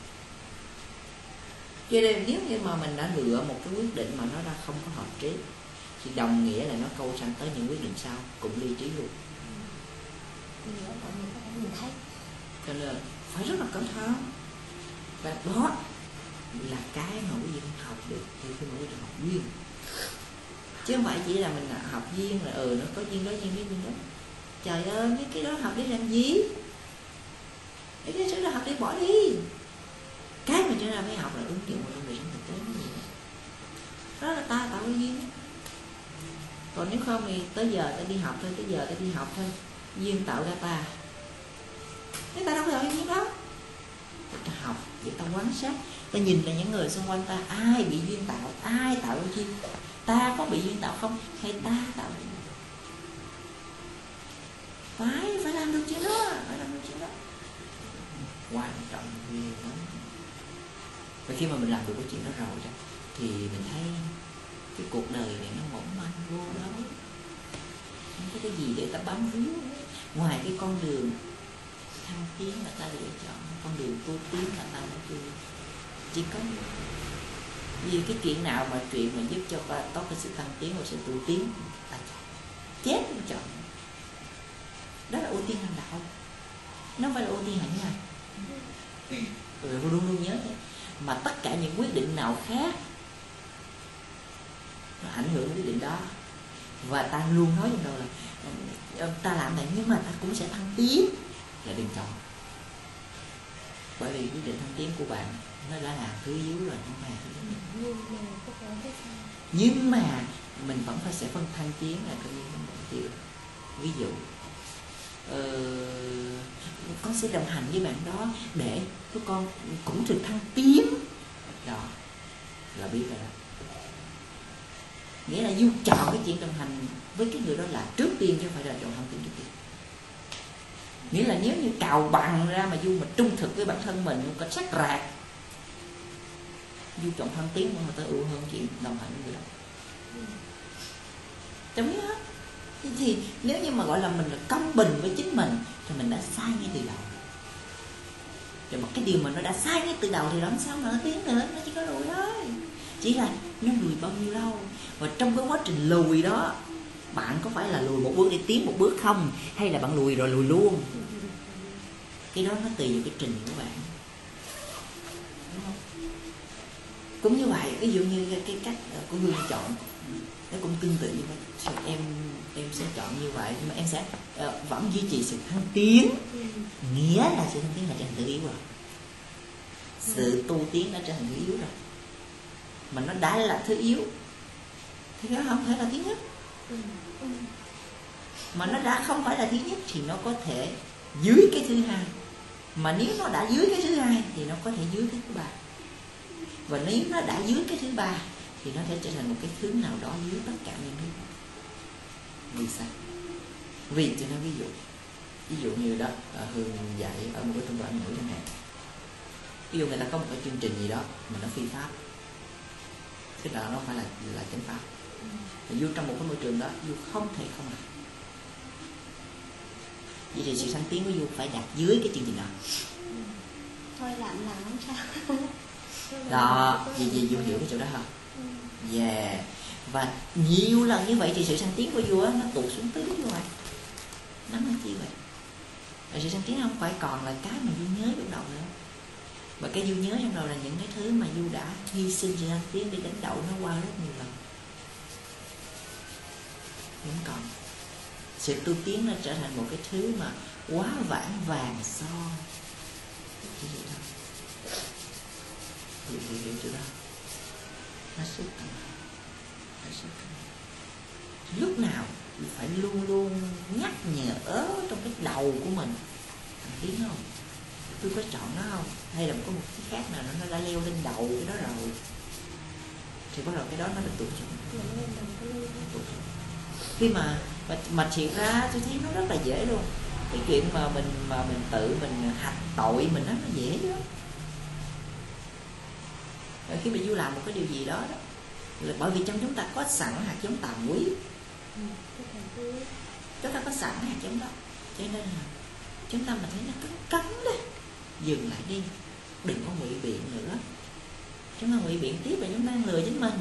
Cho nên nếu như mà mình đã lựa một cái quyết định mà nó đã không có hợp trí thì đồng nghĩa là nó câu sanh tới những quyết định sau cũng ly trí luôn. Cho nên phải rất là cẩn thận. Và đó là cái mà quý vị học được khi mà quý vị học duyên, chứ không phải chỉ là mình học duyên là nó có duyên đó, duyên đó. Trời ơi, mấy cái đó học để làm gì? Mấy cái đó học để bỏ đi. Cái mà chúng ta phải học là ứng dụng vào trong đời sống thực tế. Đó là ta tạo cái duyên. Còn nếu không thì tới giờ ta đi học thôi, duyên tạo ra ta. Thế ta đâu có tạo duyên đó. Ta học để ta quan sát, ta nhìn là những người xung quanh ta, ai bị duyên tạo, ai tạo ra duyên, ta có bị duyên tạo không, hay ta tạo duyên? Phải làm được chuyện đó, quan trọng ghê lắm. Và khi mà mình làm được cái chuyện đó rồi đó, thì mình thấy cái cuộc đời này nó mỏng manh vô lắm, không có cái gì để ta bám víu ngoài cái con đường thăng tiến mà ta lựa chọn, con đường tu tiến mà ta đã chưa. Chỉ có vì cái chuyện nào mà giúp cho ta có cái sự tăng tiến và sự tu tiến, ta chết không chọn. Đó là ưu tiên hành đạo, nó không phải là ưu tiên hạnh nhân. Luôn luôn nhớ thế. Mà tất cả những quyết định nào khác nó ảnh hưởng đến quyết định đó, và ta luôn nói trong đầu là ta làm này nhưng mà ta cũng sẽ thăng tiến, là đừng chọn. Bởi vì quyết định thăng tiến của bạn nó đã là thứ yếu rồi, không phải thứ yếu. Nhưng mà mình vẫn phải sẽ phân thăng tiến là cái điều. Ví dụ con sẽ đồng hành với bạn đó để các con cũng được thăng tiến, đó là biết rồi đó. Nghĩa là Du chọn cái chuyện đồng hành với cái người đó là trước tiên, chứ không phải là chọn thăng tiến trước tiên. Nghĩa là nếu như cào bằng ra mà Du mà trung thực với bản thân mình một cách sắc rạc, Du chọn thăng tiến mà ta ưu hơn chuyện đồng hành với người đó. Chẳng biết hết. Thì nếu như mà gọi là mình là công bình với chính mình thì mình đã sai ngay từ đầu. Rồi một cái điều mà nó đã sai ngay từ đầu thì làm sao mà nó tiến nữa, nó chỉ có lùi thôi. Chỉ là nó lùi bao nhiêu lâu. Và trong cái quá trình lùi đó, bạn có phải là lùi một bước để tiến một bước không, hay là bạn lùi rồi lùi luôn? Cái đó nó tùy vào cái trình của bạn, đúng không? Cũng như vậy, ví dụ như cái cách của Hương chọn nó cũng tương tự như vậy. Em sẽ chọn như vậy, nhưng mà em sẽ vẫn duy trì sự thăng tiến. Nghĩa là sự thăng tiến là trở thành thứ yếu rồi, sự tu tiến đã trở thành thứ yếu rồi. Mà nó đã là thứ yếu thì nó không thể là thứ nhất. Mà nó đã không phải là thứ nhất thì nó có thể dưới cái thứ hai. Mà nếu nó đã dưới cái thứ hai thì nó có thể dưới cái thứ ba. Và nếu nó đã dưới cái thứ ba thì nó sẽ trở thành một cái thứ nào đó dưới tất cả những thứ. Vì sao? Vì tôi nói ví dụ như đó, Hương dạy ở một cái trung tâm ngữ chẳng hạn. Ví dụ người ta có một cái chương trình gì đó mà nó phi pháp, cái đó nó phải là chánh pháp. Du trong một cái môi trường đó, Du không thể không làm. Vậy thì sự sáng tiến của Du phải đạt dưới cái chương trình đó. Thôi làm không sao. Đó, gì Du hiểu cái chỗ đó không? Yeah. Và nhiều lần như vậy thì sự sáng tiến của Du nó tụt xuống tới như vậy. Nó là chi vậy? Và sự sáng tiến không phải còn là cái mà Du nhớ trong đầu nữa. Và cái Du nhớ trong đầu là những cái thứ mà Du đã hy sinh sự sáng tiến để đánh đậu nó qua rất nhiều lần. Vẫn còn. Sự tu tiến nó trở thành một cái thứ mà quá vãng vàng son. Cái gì đó. Hiểu chưa đó? Nó xuất thần. Lúc nào phải luôn luôn nhắc nhở trong cái đầu của mình. Thằng Tiến không? Tôi có chọn nó không? Hay là có một cái khác nào nó đã leo lên đầu cái đó rồi thì bắt đầu cái đó nó được tụt xuống. Khi mà thiệt ra tôi thấy nó rất là dễ luôn. Cái chuyện mà mình tự mình hạch tội mình nó dễ lắm. Rồi khi mà Du làm một cái điều gì đó là bởi vì trong chúng ta có sẵn hạt giống tàm quý. Chúng ta có sẵn hạt giống đó, cho nên là chúng ta mà thấy nó cắn đấy, dừng lại đi, đừng có ngụy biện nữa. Chúng ta ngụy biện tiếp là chúng ta lừa chính mình.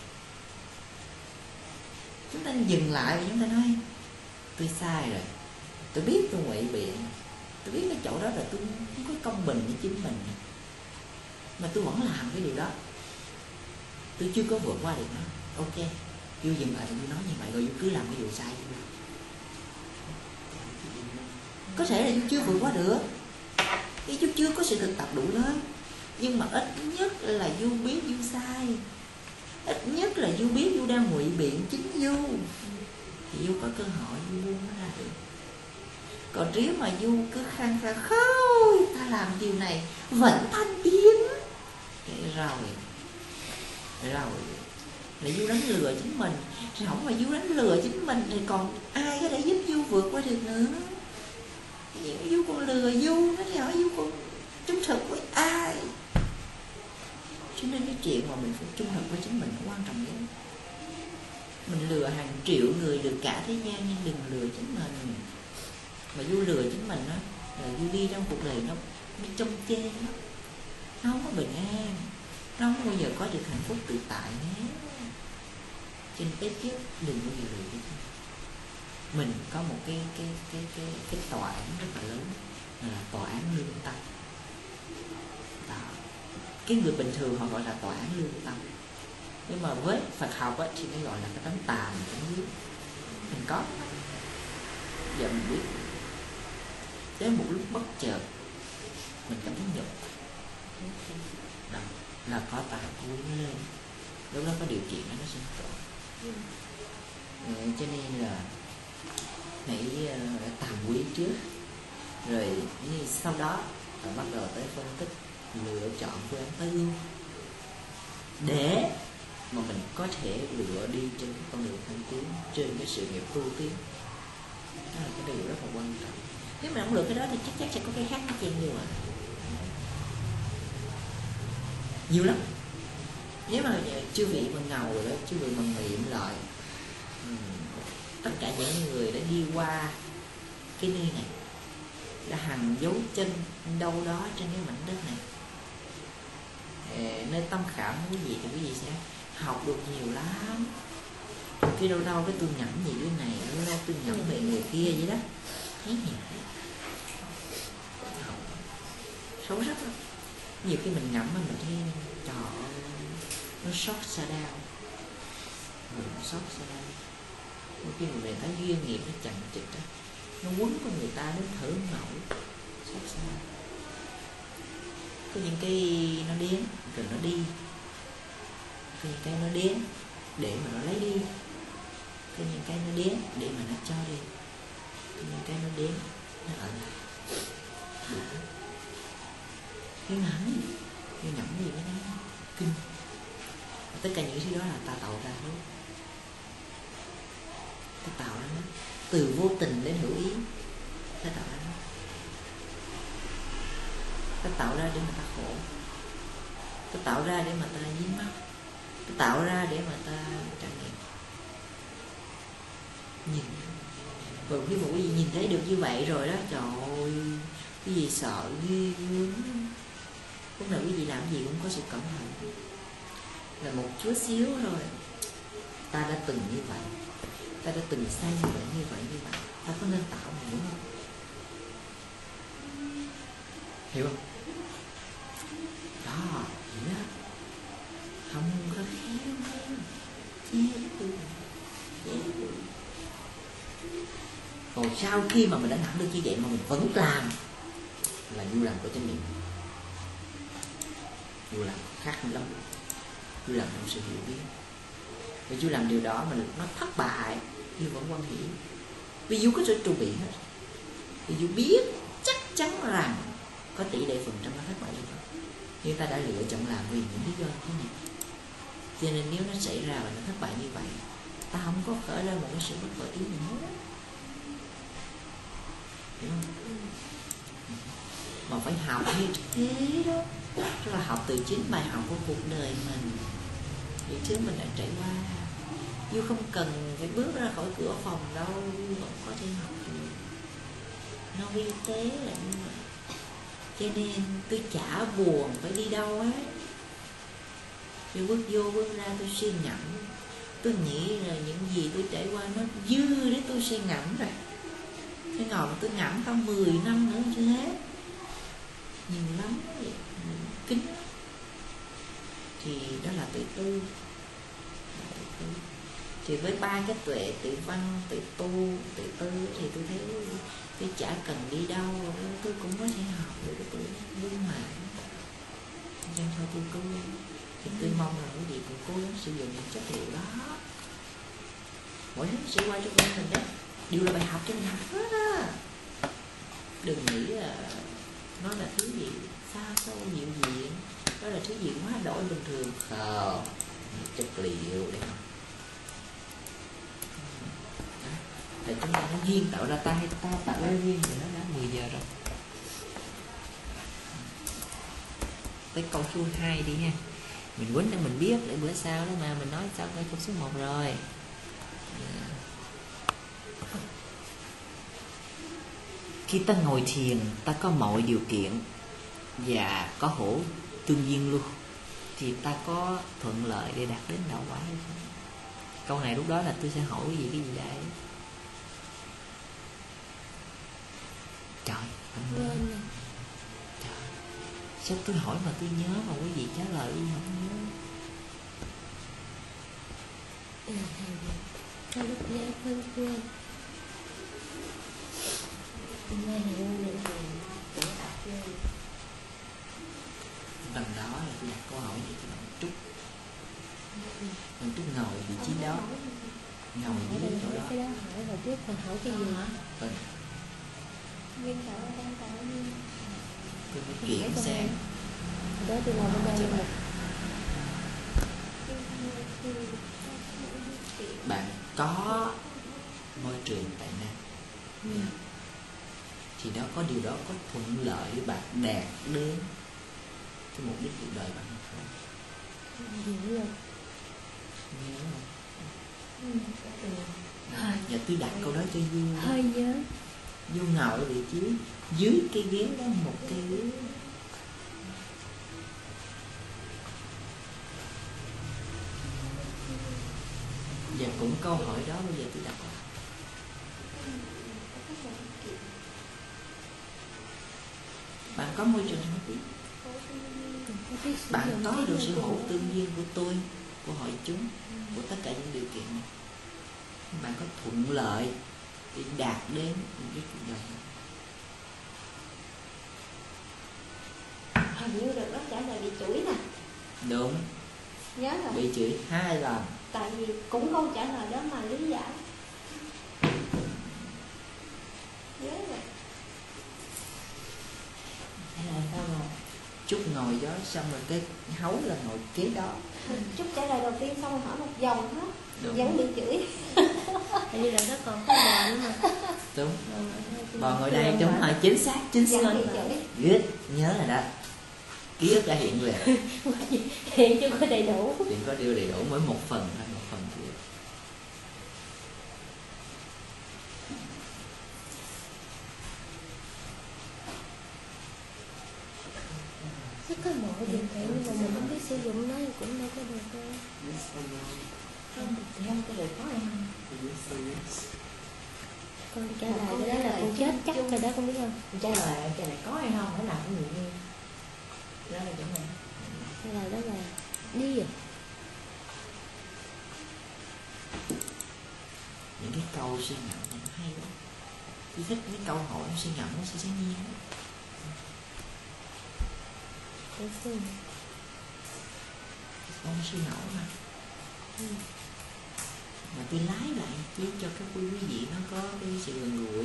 Chúng ta dừng lại và chúng ta nói tôi sai rồi, tôi biết tôi ngụy biện, tôi biết cái chỗ đó là tôi không có công bình với chính mình, mà tôi vẫn làm cái điều đó, tôi chưa có vượt qua được nó. Ok, Du dừng lại, Du nói như vậy rồi Du cứ làm cái điều sai. Có thể là Du chưa vượt qua được, cái Du chưa có sự thực tập đủ lớn, nhưng mà ít nhất là Du biết Du sai, ít nhất là Du biết Du đang ngụy biện chính Du, thì Du có cơ hội Du buông nó ra được. Còn nếu mà Du cứ khăng ra khơi ta làm điều này vẫn thanh tiến, cái rồi là Du đánh lừa chính mình. Rồi không mà Du đánh lừa chính mình thì còn ai có thể giúp Du vượt qua được nữa. Du còn lừa Du, nó thì hỏi Du còn trung thực với ai? Cho nên cái chuyện mà mình phải trung thực với chính mình nó quan trọng lắm. Mình lừa hàng triệu người, lừa cả thế gian, nhưng đừng lừa chính mình. Mà Du lừa chính mình đó là Du đi trong cuộc đời nó trông chê lắm, nó không có bình an, nó không bao giờ có được hạnh phúc tự tại nhé. Cho nên ít nhất đừng bao giờ lừa chính mình. Có một cái tòa án rất là lớn là tòa án lương tâm. Đó. Cái người bình thường họ gọi là tòa án lương tâm, nhưng mà với Phật học ấy, thì nó gọi là cái tấm tàm của mình có. Giờ mình biết đến một lúc bất chợt mình cảm thấy nhục, đó là có tà cuốn lên, lúc đó có điều kiện nó sinh khởi. Cho nên là hãy tàm quý trước, rồi sau đó bắt đầu tới phân tích, lựa chọn phương án tối ưu để mà mình có thể lựa đi trên cái con đường thăng tiến, trên cái sự nghiệp tu tiến. Đó là cái điều rất là quan trọng. Nếu mà không lựa cái đó thì chắc chắn sẽ có cái khác nó chen nhiều à, nhiều lắm. Nếu mà chư vị mà ngầu rồi đó, chư vị mà nghiệm lại tất cả những người đã đi qua cái nơi này, đã hằn dấu chân đâu đó trên cái mảnh đất này, nơi tâm khảm của quý vị, thì quý vị sẽ học được nhiều lắm. Khi đâu đâu cái tôi nhẩm về đứa này, đâu đâu tôi nhẩm về người kia vậy đó, thấy nhiều. Học Nhiều khi mình ngẫm mình thấy trời ơi, nó xót xa đau, xót xa đau. Đôi khi người ta duyên nghiệp nó chằng chịt đó, nó quấn con người ta đến thở nổi, xót xa. Có những cái nó đến rồi nó đi, có những cái nó đến để mà nó lấy đi, có những cái nó đến để mà nó cho đi, có những cái nó đến nó ở lại. Hiếu ngẫm gì cái đó kinh. Và tất cả những thứ đó là ta tạo ra hết, ta tạo ra nó từ vô tình đến hữu ý, ta tạo ra nó, ta tạo ra để mà ta khổ, ta tạo ra để mà ta dính mắc, ta tạo ra để mà ta trải nghiệm. Nhìn rồi khi mà quý vị nhìn thấy được như vậy rồi đó, trời ơi, quý vị sợ ghê gớm. Lúc nào quý vị làm gì cũng có sự cẩn thận. Là một chút xíu rồi, ta đã từng như vậy, ta đã từng sai như vậy, ta có nên tạo mình đúng không? Hiểu không? Đó, hiểu đó. Không có khéo còn sau khi mà mình đã nắm được như vậy mà mình vẫn làm là vui lòng của chánh niệm. Vui làm khác lắm, vui làm trong sự hiểu biết. Vì vui làm điều đó mà nó thất bại nhưng vẫn quan hiểu. Vì dù có sự chuẩn bị hết, vì dù biết chắc chắn rằng có tỷ lệ phần trăm nó thất bại rồi, nhưng ta đã lựa chọn làm vì những lý do thế này. Cho nên nếu nó xảy ra và nó thất bại như vậy, ta không có khởi lên một cái sự bất khởi ý gì hết. Hiểu không? Mà phải học như thế đó, tức là học từ chính bài học của cuộc đời mình, những thứ mình đã trải qua. Du không cần phải bước ra khỏi cửa phòng đâu, vẫn có thể học được. Nó vi tế là như vậy. Cho nên tôi chả buồn phải đi đâu hết. Tôi bước vô bước ra tôi suy ngẫm. Tôi nghĩ là những gì tôi trải qua nó dư để tôi suy ngẫm rồi. Cái ngồi mà tôi ngẫm tao 10 năm nữa chưa hết. Nhiều lắm vậy. Kính. Thì đó là tự tư. Thì với ba cái tuệ, tự văn, tự tu, tự tư, thì tôi thấy tôi chả cần đi đâu, tôi cũng có thể học được cái tự vương mạng. Cho thôi tôi cố. Thì tôi mong là quý vị cũng cố gắng sử dụng những chất liệu đó. Mỗi thứ sẽ qua cho mình đó, đều là bài học cho mình học hết á. Đừng nghĩ là nó là thứ gì xa xôi dịu diện, đó là thứ gì quá đổi bình thường. Không, chất liệu để học. Để chúng ta nó duyên tạo ra ta hay ta tạo ra duyên thì nó đã 10 giờ rồi. Tới câu số 2 đi nha. Mình quýnh để mình biết để bữa sau đó mà mình nói sau cái câu số 1 rồi. Khi ta ngồi thiền, ta có mọi điều kiện và có hữu tương duyên luôn, thì ta có thuận lợi để đạt đến đạo quả hay không? Câu này lúc đó là tôi sẽ hỏi cái gì đây? Trời, trời, sao tôi hỏi mà tôi nhớ mà quý vị trả lời tôi không nhớ? Sao lúc nhớ quên quên. Lần đó là tôi đặt câu hỏi để cho bạn Trúc. Bạn Trúc ngồi vị trí đó, ngồi dưới chỗ đó. Cái đó hỏi hồi trước còn hỏi cái gì hả? Vâng. Nguyên tạo đang tạo như Tôi phải kiểm xem. đó tôi ngồi bên đây một bạn có môi trường tại Nam, thì đó có điều đó có thuận lợi để bạn đạt đến cái mục đích cuộc đời bạn không? hiểu rồi. Nhớ không? Giờ tôi đặt câu đó cho vui. Hơi nhớ. Vô ngồi ở vị trí dưới cái ghế đó, một cái ghế. Và cũng câu hỏi đó bây giờ tôi đặt lại. Bạn có môi trường không biết? bạn có được sự hỗ tương duyên của tôi, của hội chúng, của tất cả những điều kiện này, bạn có thuận lợi để đạt đến những cái cuộc đời này. Hình như được đó trả lời bị chửi nè. Đúng, Nhớ rồi. bị chửi 2 lần. Tại vì cũng câu trả lời đó mà lý giải. Nhớ rồi. Hay là sao rồi? Chút ngồi đó xong rồi cái Hấu là ngồi kế đó. Chút trả lời đầu tiên xong rồi hỏi một vòng hết. Đúng. Vẫn bị chửi. Tại vì rồi nó còn có bò nữa mà. Đúng. Bò ngồi đây đúng rồi, chính xác. Vẫn bị chửi. Good, nhớ rồi đó. Ký ức đã hiện về. Hiện chưa có đầy đủ. Hiện có điều đầy đủ, mới một phần thôi, một phần kia. Nó có mọi điều kiện nhưng mà mình không biết sử dụng nó thì cũng đâu có được đâu. Không, thì không có được có em không? Con trả lời cái đó là con chết chắc rồi đó, con biết không? Trả lời có hay không? Phải làm cái gì đi. Đó là chỗ này. Trả lời đó là đi à. Những cái câu suy ngẫm này nó hay lắm. Tôi thích mấy câu hỏi suy ngẫm nó sẽ nhiên đó. Để xem. Câu suy ngẫm mà. Mà tôi lái lại chứ cho các quý vị nó có cái sự gần gũi.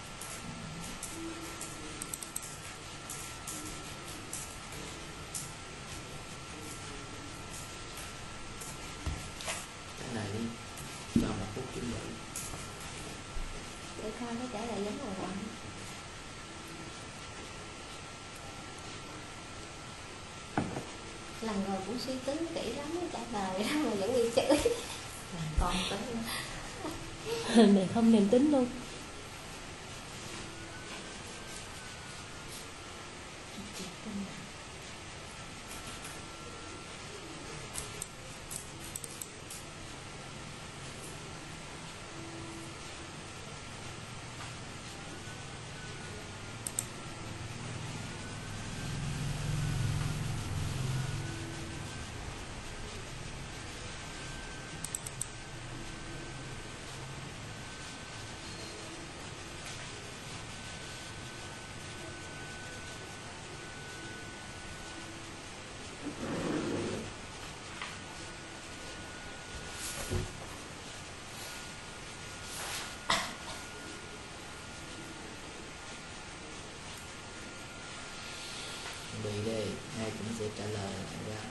Trả lời đi, cho 1 phút chuẩn bị. Để coi nó trả lời giống rồi bạn. Lần rồi cũng suy tính kỹ lắm mới trả lời đó mà vẫn bị chửi. Làm con tính nữa. Mẹ không niềm tính luôn. Bị đây, ai cũng sẽ trả lời ra.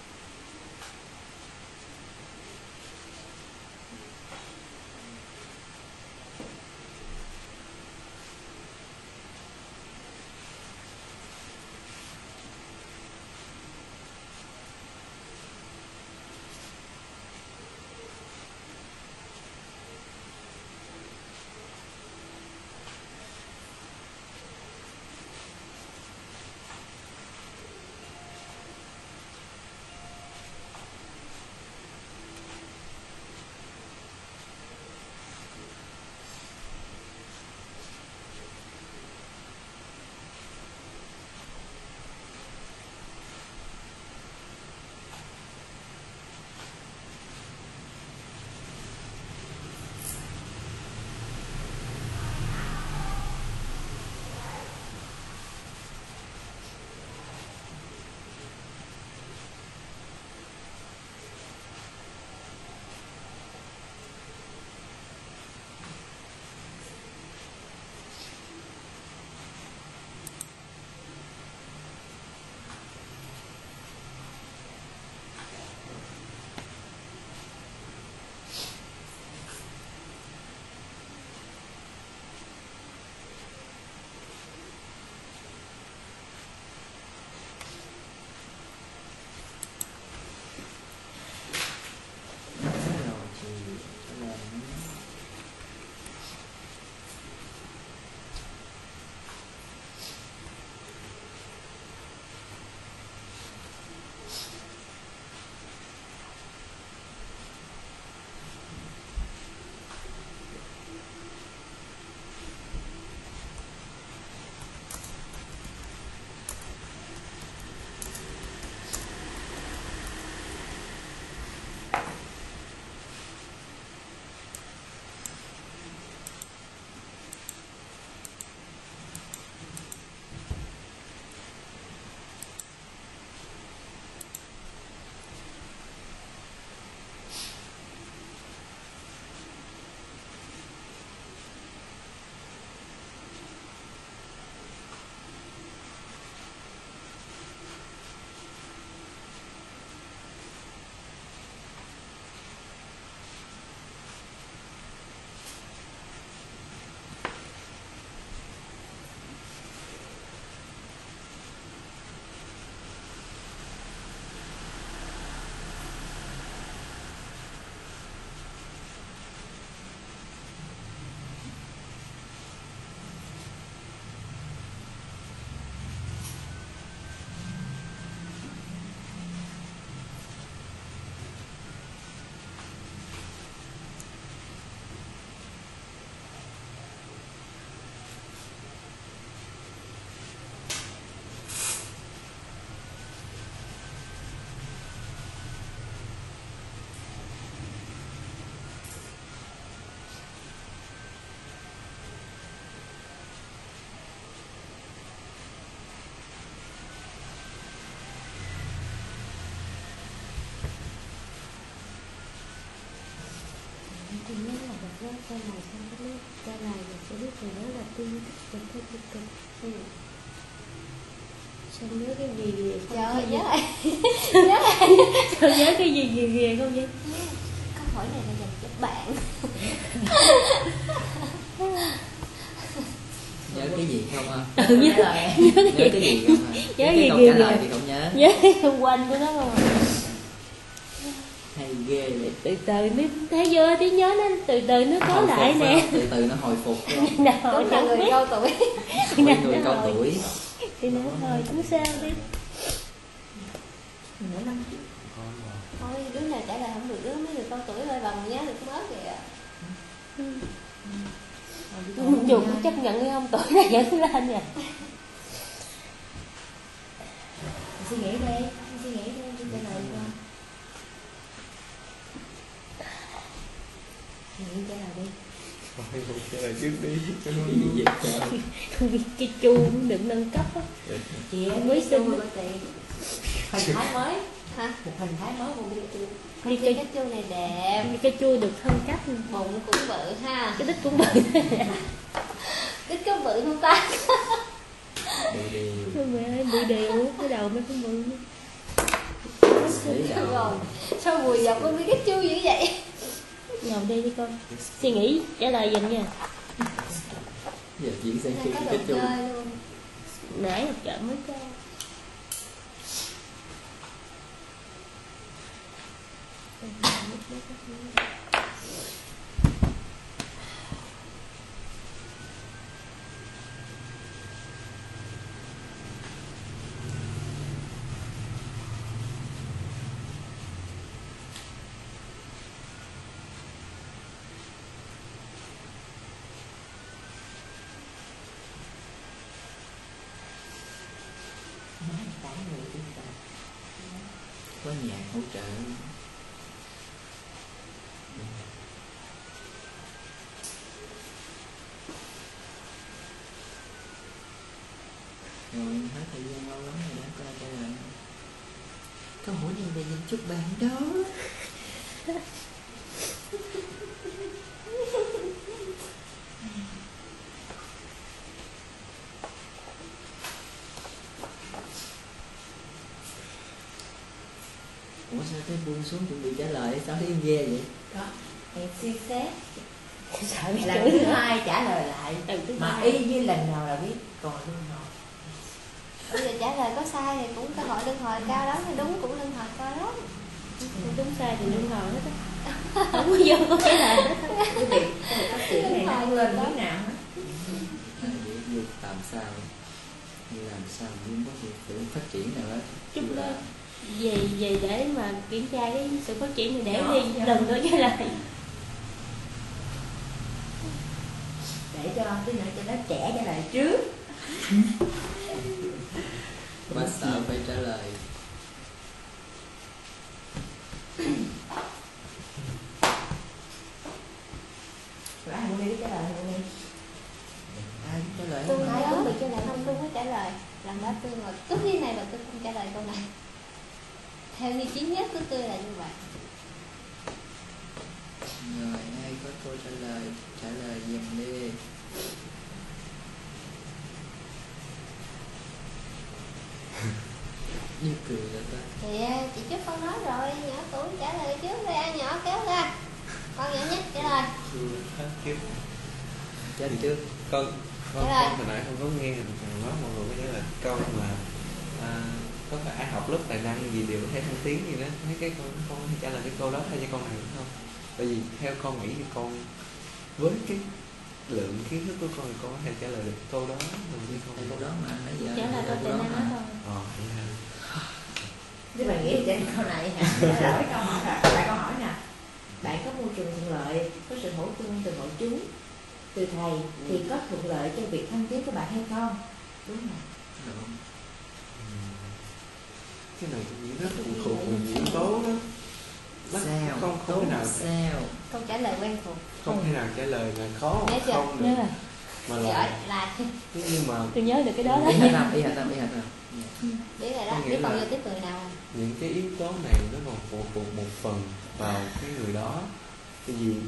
đó sau này xong cái nó trả lời và sẽ biết người đó là tiêu tích cực hay tiêu cực. Sao nhớ cái gì ghê không? Trời ơi, nhớ lại. Sao nhớ cái gì ghê không vậy? Câu hỏi này là dành cho bạn. Nhớ cái gì không ha? Nhớ Cái gì không ha? Nhớ Cái gì câu ghê trả lời ghê. thì không nhớ. Nhớ cái xung quanh của nó không à? Hay ghê vậy. Từ từ mới thấy chưa tí nhớ nó từ từ nó có Hồi lại phục nè. phải không? Từ từ nó hồi phục phải không? Nào Đúng là người biết. cao tuổi. Với người cao tuổi. Thì nó thôi cũng sao đi. Nửa năm trước. Thôi đứa nào trả lời không được, đứa mấy người cao tuổi thôi, bà nhớ được bớt kìa. Dù cũng chấp nhận cái ông tuổi này vẫn lên nè. Suy nghĩ đi, suy nghĩ đi, tôi trả lời cho. Suy nghĩ trả lời đi. Thôi không trả lời trước đi. Cái gì vậy? Cái chu cũng đừng nâng cấp á. Chị Mới mới sinh sinh á. tiền. Hình thái mới, Hả? một hình thái mới của Pikachu. Đi Cái cái chu này đẹp, cái chu được thân cấp, bụng cũng bự ha. cái đít cũng bự. Đít có bự không ta? Bự đều. Mẹ ơi, bự đều, cái đầu mới không bự. Thấy Rồi, đâu. sao Bùi dọc có Pikachu dữ vậy? Ngồi đây đi con. Suy nghĩ trả lời giùm nha. Giờ chuyển sang Đang chuyện có cái đồ chung. chơi luôn. Nãy học chợ mới cho. Có nhà hỗ trợ. Rồi hết thời gian lâu lắm rồi đã có ai trả lời không? Câu hỏi này là dành chúc bạn đó. Ủa sao thấy buông xuống chuẩn bị trả lời, sao thấy im ghê vậy? Đó, em suy xét. Sợ bị Lần chửi thứ nữa. hai trả lời lại. Lần thứ Mà hai. y như lần nào là biết, còn luôn rồi. Bây giờ trả lời có sai thì cũng cơ hội luân hồi cao lắm, thì đúng cũng luân hồi cao lắm. Đúng sai thì đừng hỏi hết á. Không có vô có trả lời hết á. Cái việc phát triển này nó lên như nào hết. Việc làm sao? Làm sao nhưng có sự phát triển nào hết? Chúc Chứ là lên. Về để mà kiểm tra cái sự phát triển này để Đó, đi dạ. lần nữa trả lời. Để cho tí nữa cho nó trẻ trả lời trước. quá sợ phải trả lời. Rồi ai muốn đi trả lời không đi? Ai trả lời Tôi hết mà. nhớ được cho lại không, tôi mới trả lời. Lần đó tôi ngồi cúp đi này và tôi không trả lời câu này. Theo như trí nhớ của tôi là như vậy. Rồi ai có câu trả lời giùm đi. Như cười rồi ta. Thì chị Trúc con nói rồi, nhỏ tuổi trả lời trước đi, ai nhỏ kéo ra. Con nhỏ nhất trả lời. Hết kiếp. Chết trước. Con Trả lời. hồi nãy không có nghe thằng nói mọi người có trả lời câu mà có phải ai học lớp tài năng gì đều thấy thăng tiến gì đó, mấy cái con trả lời cái câu đó thay cho con này đúng không? Bởi vì theo con nghĩ thì con với cái lượng kiến thức của con thì con có thể trả lời được câu đó mình đi không? Câu đó mà nãy giờ Trả lời câu tài năng hết rồi. Vậy hả? Chứ bạn nghĩ trên câu này hả? Trả lời câu hỏi là lại câu hỏi nè. Bạn có môi trường thuận lợi, có sự hỗ trợ từ hội chúng, từ thầy thì có thuận lợi cho việc thăng tiến của bạn hay không? Đúng rồi. Đúng. Cái này tôi nghĩ rất phụ thuộc vào nhiều yếu tố đó. Nó Sao? không Đúng thể nào sao? Câu trả lời quen thuộc. không thể nào trả lời là khó Nhớ chưa? không Nhớ được rồi. mà Giỏi là là nhưng mà Tôi nhớ được cái đó Ý đó. hả Tâm, ý hả Tâm, ý hả Tâm. biết rồi đó, Có nghĩa biết còn là- vô tiếp người nào không? những cái yếu tố này nó còn phụ thuộc một phần vào cái người đó. Tại vì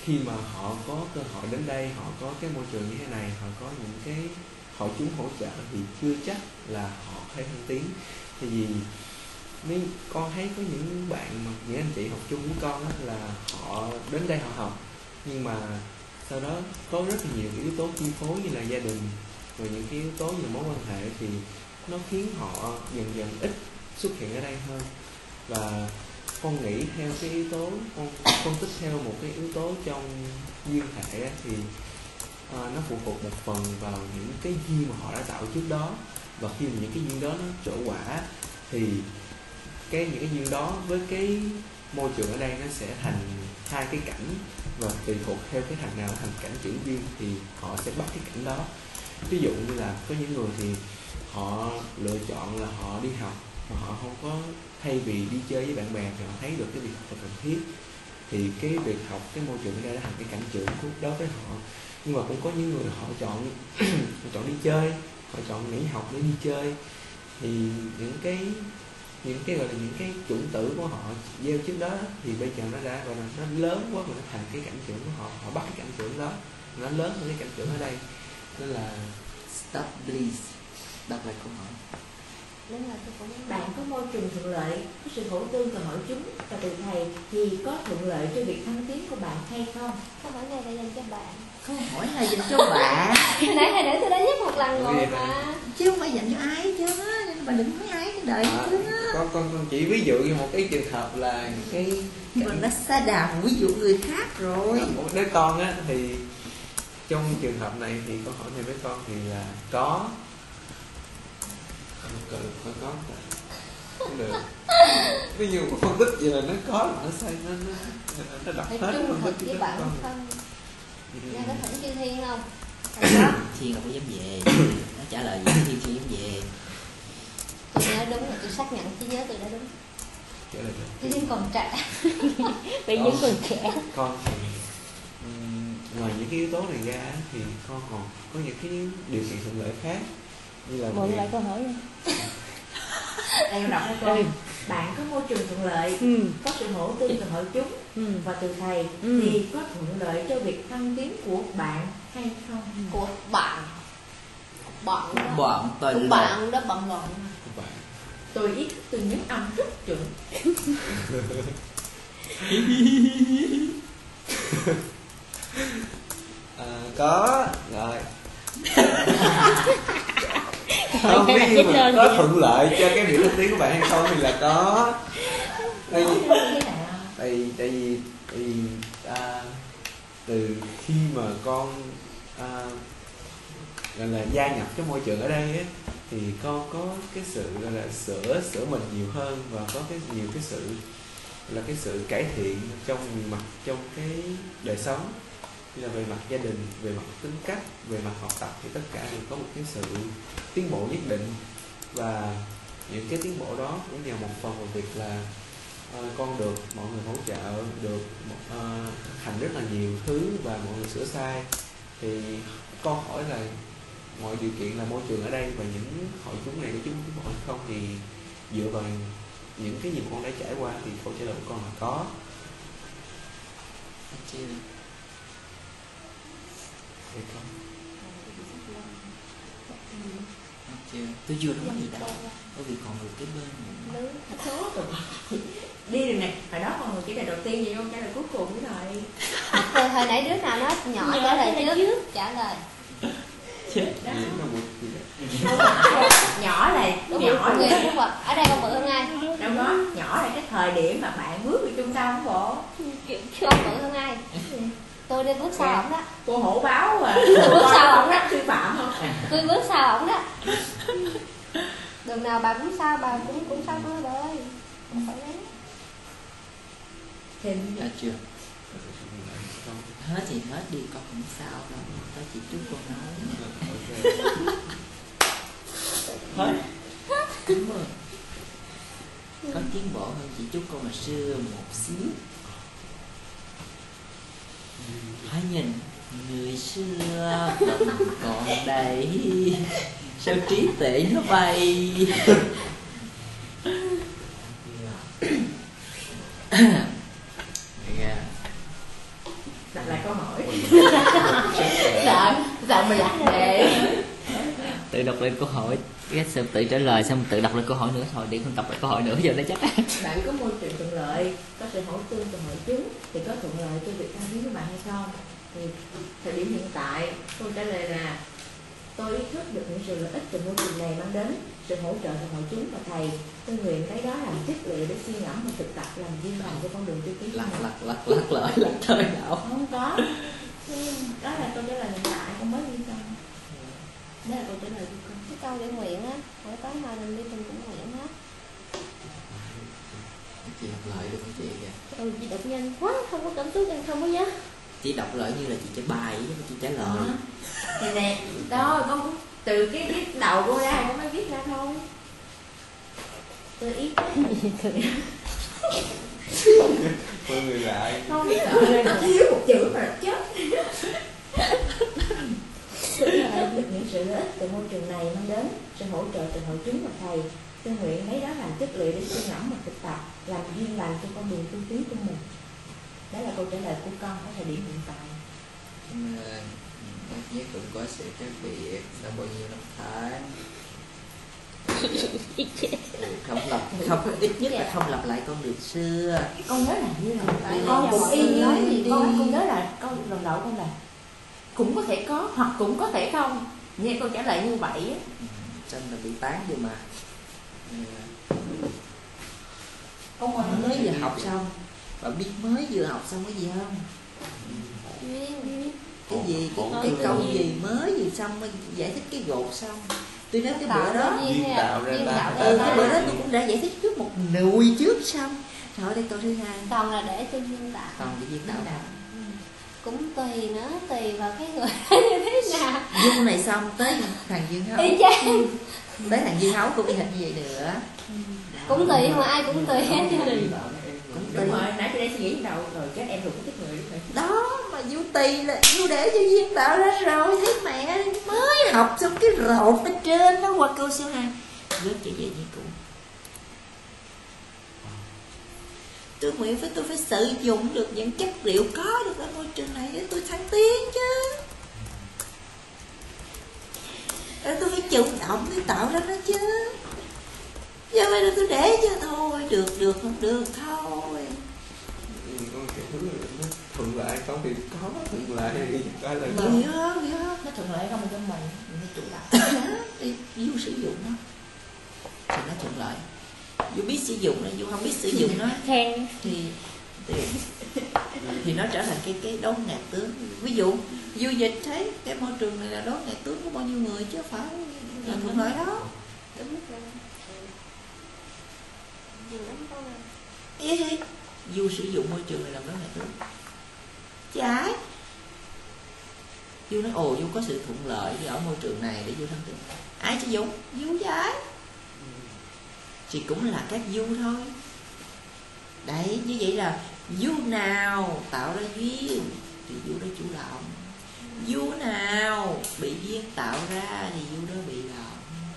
khi mà họ có cơ hội đến đây, họ có cái môi trường như thế này, họ có những cái hội chúng hỗ trợ thì chưa chắc là họ phải thăng tiến. Thì vì nếu con thấy có những bạn mà những anh chị học chung với con á, là họ đến đây họ học, nhưng mà sau đó có rất là nhiều yếu tố chi phối như là gia đình, rồi những cái yếu tố như là mối quan hệ, thì nó khiến họ dần dần ít xuất hiện ở đây hơn. Và con nghĩ theo cái yếu tố, con phân tích theo một cái yếu tố trong duyên hệ á, thì nó phụ thuộc một phần vào những cái duyên mà họ đã tạo trước đó. Và khi mà những cái duyên đó nó trổ quả thì những cái duyên đó với cái môi trường ở đây nó sẽ thành hai cái cảnh, và tùy thuộc theo cái thằng nào thành cảnh chuyển duyên thì họ sẽ bắt cái cảnh đó. Ví dụ như là có những người thì họ lựa chọn là họ đi học mà họ không có, thay vì đi chơi với bạn bè thì họ thấy được cái việc học là cần thiết, thì cái việc học, cái môi trường ở đây đã thành cái cảnh trưởng đối với họ. Nhưng mà cũng có những người họ chọn họ chọn đi chơi, họ chọn nghỉ học để đi chơi, thì những cái gọi là những cái chủng tử của họ gieo trước đó thì bây giờ nó đã gọi là nó lớn quá, mà nó thành cái cảnh trưởng của họ, họ bắt cái cảnh trưởng đó, nó lớn hơn cái cảnh trưởng ở đây. Nên là Stop please. Đọc lại câu hỏi. Đúng là tôi cũng Bạn có môi trường thuận lợi, có sự hỗ tương từ hội chúng và từ thầy thì có thuận lợi cho việc thăng tiến của bạn hay không? câu hỏi này là dành cho bạn. Câu hỏi này dành cho bạn. Nãy thầy để tôi đã nhắc một lần rồi mà. Chứ không phải dành cho ai chứ. Nên bà đừng nói ai cái đời chứ. con chỉ ví dụ như một cái trường hợp là cái Mình đã xa đà ví dụ người khác rồi. một đứa con á, thì trong trường hợp này thì con hỏi này với con thì là có không được. Ví dụ có phân tích gì là nó có, là nó sai, nó đọc Thầy hết trung phân thực tích với cho bạn con. thân. Nghe có thỉnh chư thiên không? Thiên không có dám về. Nó trả lời gì Thiên chưa dám về. Tôi nhớ đúng là tôi xác nhận trí nhớ tôi đã đúng. Trả lời được. Chư thiên còn trẻ. Bị những còn trẻ. Con thì ngoài những cái yếu tố này ra thì con còn có những cái điều kiện thuận lợi khác, như là Mượn lại câu hỏi nha. Đây con đọc cho con. Bạn có môi trường thuận lợi, có sự hỗ tương từ hội chúng và từ thầy thì có thuận lợi cho việc thăng tiến của bạn hay không? Của bạn. Bạn đó. Bọn tôi Của là bạn đó bận rộn. của bạn. Tôi ý thức từ nhấn âm rất chuẩn. Có rồi. Không biết như mà có thuận lợi cho cái việc thăng tiến của bạn hay không thì là có. Tại vì từ khi mà con gọi là gia nhập cái môi trường ở đây á, thì con có cái sự gọi là sửa mình nhiều hơn, và có nhiều cái sự là cái sự cải thiện trong nhiều mặt trong cái đời sống, như là về mặt gia đình, về mặt tính cách, về mặt học tập, thì tất cả đều có một cái sự tiến bộ nhất định. Và những cái tiến bộ đó cũng nhờ một phần vào việc là con được mọi người hỗ trợ, được hành rất là nhiều thứ và mọi người sửa sai. Thì con hỏi là mọi điều kiện là môi trường ở đây và những hội chúng này của chúng tiến bộ hay không, thì dựa vào những cái gì con đã trải qua thì câu trả lời của con là có. chưa. Hay không? Chưa. Tôi chưa nói gì đâu. Bởi vì còn người kế bên. Lớn. Số rồi. Đi đường này, hồi đó con chỉ là đầu tiên vậy, con trả lời cuối cùng với thầy. Hồi nãy đứa nào nó nhỏ trả lời trước. Trả lời. Chết. Đó. Đúng là một Nhỏ là Đúng nhỏ rồi. là Đúng rồi. Ở đây con bự hơn ai? đâu có, nhỏ là cái thời điểm mà bạn bước vào trung tâm bộ. Con bự hơn ai? Tôi đi bước sau ổng đó. Cô hổ báo à. Bước sau ổng đó. Sư phạm không? Tôi bước sau ổng đó. Đường nào bà bước sau bà cũng sau tôi rồi. Không phải đấy. Thêm Đã chưa. Hết thì hết đi, con không sao đâu. Có chị chú con nói. Hết. Đúng rồi. Có tiến bộ hơn chị chú con hồi xưa một xíu. Hãy nhìn người xưa vẫn còn đây, sao trí tuệ nó bay. đọc lại tự đọc lên câu hỏi, cái xem tự trả lời xong tự đọc lên câu hỏi nữa, thôi để không đọc lại câu hỏi nữa giờ nó chắc. Bạn có môi trường thuận lợi, có sự hỗ tương từ hội chúng thì có thuận lợi cho việc đăng ký của bạn hay không? Thì thời điểm hiện tại câu trả lời là tôi ý thức được những sự lợi ích từ môi trường này mang đến, sự hỗ trợ từ hội chúng và thầy. Tôi nguyện cái đó làm chất liệu để suy ngẫm và thực tập làm duyên lành cho con đường tu tiến. lắc lại lắc trời nào. Không có. Đó là câu trả lời hiện tại, con mới yên tâm. Đó là câu trả lời của con. Cái câu để nguyện á, hỏi tới mà mình đi mình cũng nguyện hết. Chị đọc lại được không chị kìa? Chị đọc nhanh quá, không có cảm xúc em không có nhớ. Chị đọc lại như là chị trả bài chứ chị trả lời. Thì nè, đó con từ cái viết đầu cô ra con mới viết ra thôi. Tôi ý mọi người lại không biết rồi nó thiếu một chữ mà chết. Tôi ý thức được những sự lợi ích từ môi trường này mang đến, sự hỗ trợ từ hội chúng và thầy. Tôi nguyện lấy đó làm chất liệu để suy ngẫm và thực tập, làm duyên lành cho con đường tu tiến của mình. Đó là câu trả lời của con ở thời điểm hiện tại. Tất nhiên cũng có sự khác biệt sau bao nhiêu năm tháng. Không ít nhất là không lặp lại con đường xưa. Con nhớ là như là con cũng y nói gì con nhớ là câu lần đầu con là cũng có thể có hoặc cũng có thể không, nghe câu trả lời như vậy á. Xong là bị tán vô mà. Con ngồi mới vừa học xong, bạn biết mới vừa học xong cái gì không? Cái gì cái câu gì mới vừa xong mới giải thích cái gột xong. Tôi nói cái bữa đó duyên tạo ra ba. cái bữa đó tôi cũng đã giải thích trước một nùi trước xong. Rồi đây câu thứ hai. Còn là để cho duyên tạo. Còn cái duyên tạo nào? Cũng tùy nữa, tùy vào cái người như thế nào. Dung này xong tới thằng Dương Hấu. Y chang. Tới thằng Dương Hấu cũng y hệt như vậy nữa. Cũng tùy, mà ai cũng tùy hết. Cũng tùy. Đúng rồi, nãy tôi đang suy nghĩ đầu rồi chết em rồi cũng thích người rồi. Đó mà Du tùy là Du để cho duyên tạo ra rồi. Thấy mẹ mới học xong cái rột bên trên nó qua câu số 2 rớt trở về như cũ. Tôi nguyện tôi phải sử dụng được những chất liệu có được ở môi trường này để tôi thăng tiến chứ. Rồi tôi phải chủ động để tạo ra nó chứ. Giờ bây giờ tôi để cho thôi, được không được thôi. Con kiểu nó thuận lợi không thì có, thuận lợi thì có là có. Hiểu không? Nó thuận lợi không cho mình phải chủ động. Thì Du sử dụng nó thì nó thuận lợi. Du biết sử dụng nó, Du không biết sử dụng nó Khen. thì nó trở thành cái đốn ngạt tướng. Ví dụ Du dịch thấy cái môi trường này là đốn ngạt tướng của bao nhiêu người chứ phải là thuận lợi đó. Đúng rồi. Nhiều lắm con à. Ý Du sử dụng môi trường này làm đốn ngạt tướng. Trái Du nói ồ Du có sự thuận lợi ở môi trường này để Du thăng tiến. Ai sử dụng? Du trái. Thì cũng là các Du thôi. Đấy, như vậy là Du nào tạo ra duyên thì Du đó chủ động. Du nào bị duyên tạo ra thì Du đó bị động.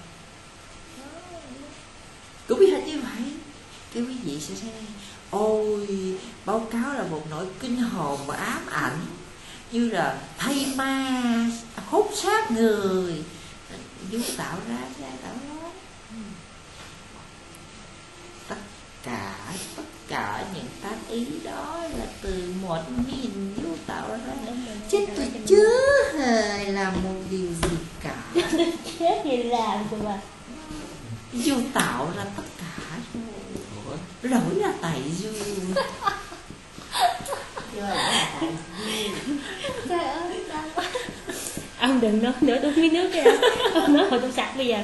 Cũng biết hết như vậy. Cái quý vị sẽ thấy ôi báo cáo là một nỗi kinh hồn và ám ảnh, như là thay ma hút sát người. Du tạo ra tất cả những tác ý đó là từ một nhìn Du tạo ra. Chứ tôi chưa hề làm một điều gì cả. Chết gì làm rồi mà. Du tạo ra tất cả. Lỗi là tại Du. Chưa là tại Trời ơi, đau quá. Ông đừng nói nữa, tôi uống nước kìa. Ông nói hồi tôi sặc bây giờ.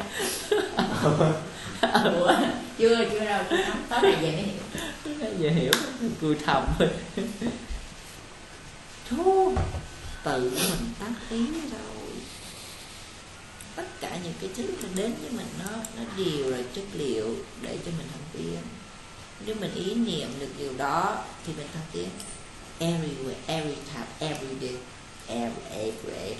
chưa đâu, tôi nói tối nay về mới hiểu. Giờ hiểu, cười thầm thôi. Thôi, tự mình tác ý rồi. Tất cả những cái thứ nó đến với mình nó đều là chất liệu để cho mình thăng tiến. Nếu mình ý niệm được điều đó thì mình thăng tiến. Everywhere, every time, every day, every.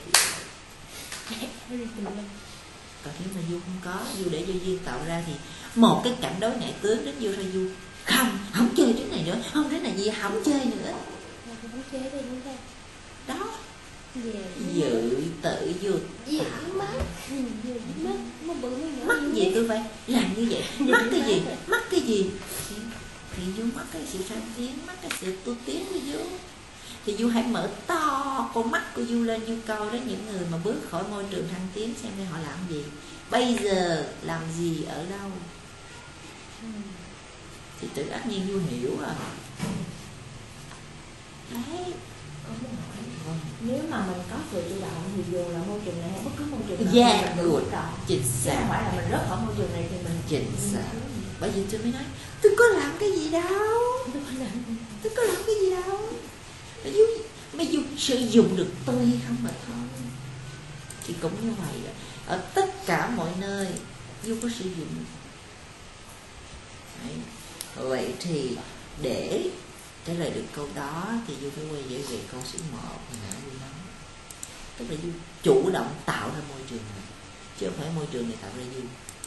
Còn nếu mà Du không có, Du để cho duyên tạo ra thì một cái cảnh đối ngại tướng đến Du thôi Du không chơi cái này nữa, không cái này gì không chơi nữa. Không chơi đi, không chơi. Đó. Về Dự tự Du Dĩ má. Nó bự nó nhỏ. Mắc gì tôi phải làm như vậy? Mắc cái gì? Mắc cái gì? Thì Du mắc cái sự thăng tiến, mắc cái sự tu tiến của Du. Thì Du hãy mở to con mắt của Du lên, Du coi đó những người mà bước khỏi môi trường thăng tiến xem họ làm gì, bây giờ làm gì, ở đâu. Thì tự ác nhiên Du hiểu à. Đấy. Con muốn hỏi, nếu mà mình có sự chủ động thì dù là môi trường này hay bất cứ môi trường nào Yeah, mình good. chủ động. Chính Chứ xác. không phải là mình rớt khỏi môi trường này thì mình Chính xác. Bởi vì tôi mới nói tôi có làm cái gì đâu, tôi có làm cái gì đâu. Mà Du sử dụng được tôi hay không mà thôi. Thì cũng như vậy đó. Ở tất cả mọi nơi Du có sử dụng. Đấy. Vậy thì để trả lời được câu đó thì Du phải quay về câu số 1 hồi nãy Du nói. Tức là Du chủ động tạo ra môi trường này, chứ không phải môi trường này tạo ra Du.